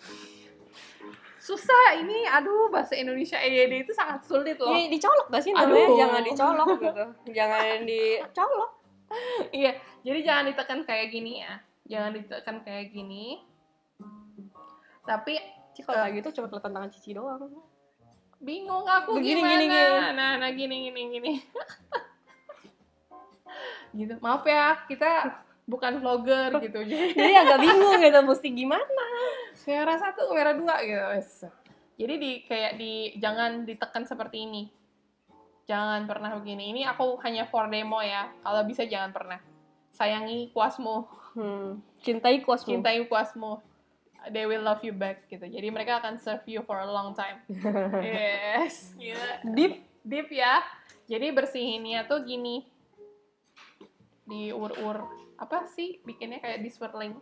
Susah ini, aduh bahasa Indonesia EYD itu sangat sulit loh. Iya, dicolok gak sih namanya? Jangan dicolok gitu. Jangan dicolok. Iya, jadi jangan ditekan kayak gini ya. Jangan ditekan kayak gini. Tapi kalau kayak gitu coba kelihatan tangan Cici doang. Bingung aku begini, gimana. Gini. Nah gini. Gitu. Maaf ya, kita bukan vlogger gitu. Jadi agak bingung gitu, mesti gimana. Kamera 1, kamera 2 gitu. Jadi jangan ditekan seperti ini. Jangan pernah begini. Ini aku hanya for demo ya. Kalau bisa jangan pernah. Sayangi kuasmu. Cintai kuasmu. Cintai kuasmu. They will love you back gitu. Jadi mereka akan serve you for a long time. Yes. Yeah. Deep ya. Jadi bersihinnya tuh gini. Diur-ur. Apa sih bikinnya kayak di swirling?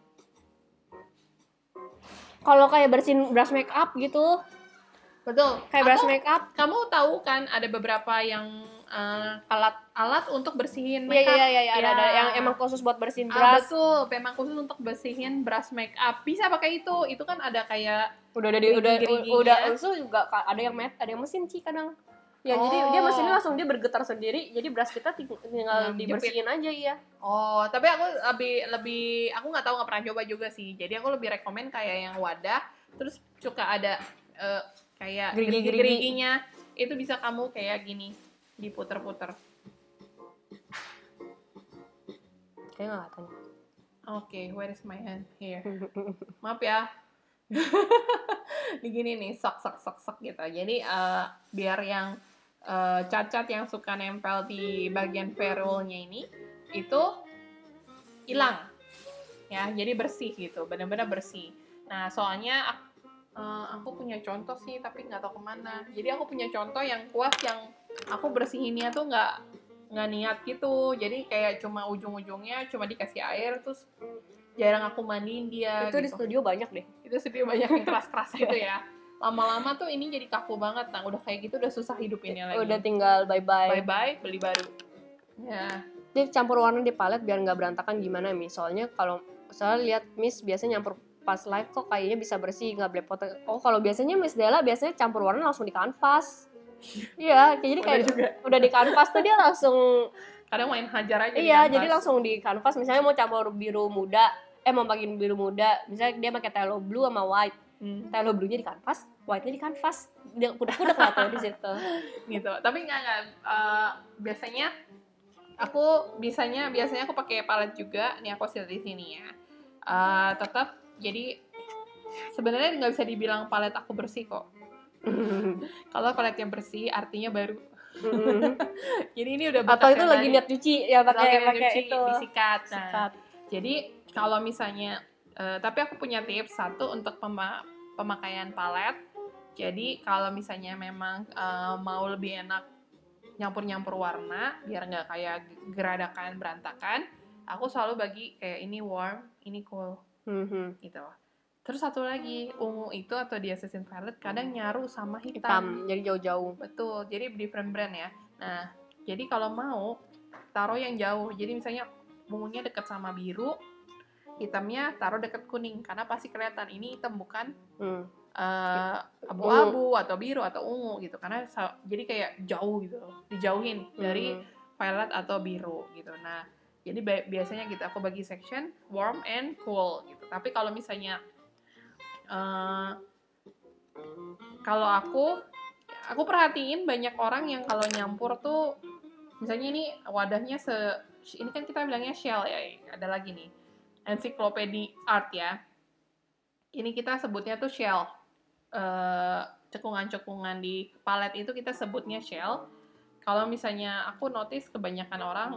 Kalau kayak bersihin brush make up gitu. Betul. Kayak brush make up. Kamu tahu kan ada beberapa yang alat untuk bersihin make up. Iya. Ada yang emang khusus buat bersihin brush. Betul, memang khusus untuk bersihin brush make up. Bisa pakai itu. Itu kan ada kayak udah itu juga ada yang mesin sih kadang. Ya jadi dia mesinnya langsung dia bergetar sendiri. Jadi brush kita tinggal dibersihin aja ya. Oh, tapi aku lebih aku nggak pernah coba juga sih. Jadi aku lebih rekomen kayak yang wadah, terus suka ada kayak gerigi-geriginya. Itu bisa kamu kayak gini diputer-puter. Kayaknya nggak tahu. Oke, where is my hand? Here. Maaf ya. Begini nih, sok gitu. Jadi biar yang cat-cat yang suka nempel di bagian ferrule-nya ini itu hilang. Ya, jadi bersih gitu, benar-benar bersih. Nah, soalnya aku punya contoh sih, tapi nggak tahu kemana. Jadi aku punya contoh yang kuas yang aku bersihinnya tuh nggak niat gitu. Jadi kayak cuma ujung-ujungnya cuma dikasih air, terus jarang aku mandiin dia. Itu gitu. Di studio banyak deh. Itu studio banyak yang keras-keras gitu ya. Lama-lama tuh ini jadi kaku banget. Nah, udah kayak gitu udah susah hidupinnya lagi. Udah tinggal bye-bye. Bye-bye, beli baru. Ya. Dia campur warna di palet biar nggak berantakan gimana, Miss? Soalnya kalau lihat Miss biasanya nyampur pas live kok kayaknya bisa bersih, nggak belepotan. Oh, kalau biasanya Miss Della biasanya campur warna langsung di kanvas. Iya, jadi kayak udah di kanvas tuh dia langsung kadang main hajar aja. Iya, jadi langsung di kanvas. Misalnya mau campur biru muda, mau pakai biru muda, misalnya dia pakai telo blue sama white. Telo blue-nya di kanvas, white-nya di kanvas. Dia udah nggak tahu di situ. Gitu. Tapi nggak biasanya aku aku pakai palet juga. Nih aku hasil di sini ya. Tetap jadi Sebenarnya nggak bisa dibilang palet aku bersih kok. Kalau paletnya bersih artinya baru. Jadi ini udah bekas. Atau itu lagi niat cuci ya pakai itu disikat. Nah, jadi kalau misalnya tapi aku punya tips satu untuk pemakaian palet. Jadi kalau misalnya memang mau lebih enak nyampur-nyampur warna biar nggak kayak geradakan berantakan, aku selalu bagi kayak ini warm, ini cool, gitu. Terus satu lagi, ungu itu atau diacetyl violet kadang nyaru sama hitam. Jadi jauh-jauh. Betul, jadi different brand ya. Nah, jadi kalau mau taruh yang jauh. Jadi misalnya ungunya deket sama biru, hitamnya taruh deket kuning karena pasti kelihatan ini hitam bukan abu-abu atau biru atau ungu gitu. Karena jadi kayak jauh gitu, dijauhin dari violet atau biru gitu. Nah, jadi biasanya gitu aku bagi section warm and cool gitu. Tapi kalau misalnya kalau aku perhatiin banyak orang yang kalau nyampur tuh misalnya ini wadahnya ini kan kita bilangnya shell ya, ada lagi nih encyclopedia art ya, ini kita sebutnya tuh shell, cekungan-cekungan di palet itu kita sebutnya shell. Kalau misalnya aku notice kebanyakan orang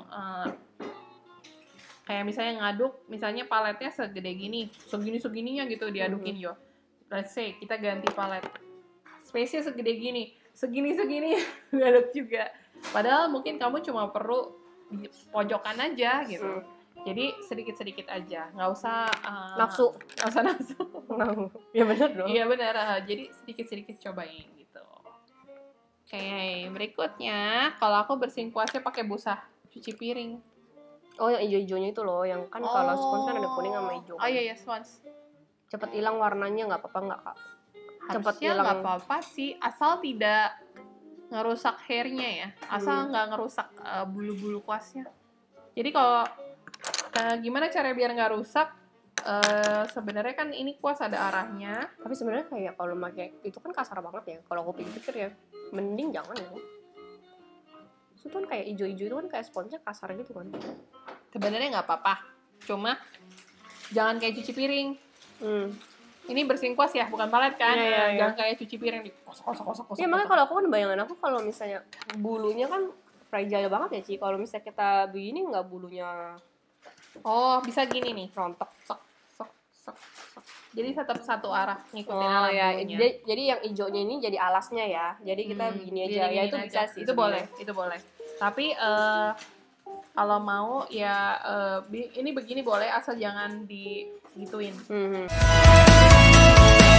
kayak misalnya ngaduk, misalnya paletnya segede gini, segininya gitu diadukin yo. Let's say kita ganti palet, space-nya segede gini, segini diaduk juga. Padahal mungkin kamu cuma perlu di pojokan aja gitu. Jadi sedikit-sedikit aja, nggak usah nafsu. Ya benar dong. Iya benar. Jadi sedikit-sedikit cobain gitu. Oke, berikutnya kalau aku bersihin kuasnya pakai busa cuci piring. Oh, yang hijau-hijaunya itu loh, yang kan kalau spons kan ada kuning sama hijau. Oh iya spons. Cepet hilang warnanya, nggak apa-apa nggak kak? Cepet hilang nggak apa-apa sih, asal tidak ngerusak hairnya ya, asal nggak ngerusak bulu-bulu kuasnya. Jadi kalau gimana cara biar nggak rusak? Sebenarnya kan ini kuas ada arahnya. Tapi sebenarnya kayak kalau pakai itu kan kasar banget ya. Kalau aku pikir ya, mending jangan ya. Itu kan kayak hijau-hijau itu kan kayak sponsnya kasar gitu kan. Sebenarnya nggak apa-apa, cuma jangan kayak cuci piring. Ini bersihin kuas ya, bukan palet kan? Iya. Jangan kayak cuci piring kosok. Iya, makanya kalau aku kan bayangan aku kalau misalnya bulunya kan fragile banget ya Ci. Kalau misalnya kita begini nggak bulunya. Oh, bisa gini nih, rontok, sok. Jadi tetap satu arah ngikutin arah bulunya. Jadi yang hijaunya ini jadi alasnya ya. Jadi kita begini aja. Ya itu bisa sih. Itu boleh. Tapi kalau mau ya ini begini boleh, asal jangan digituin.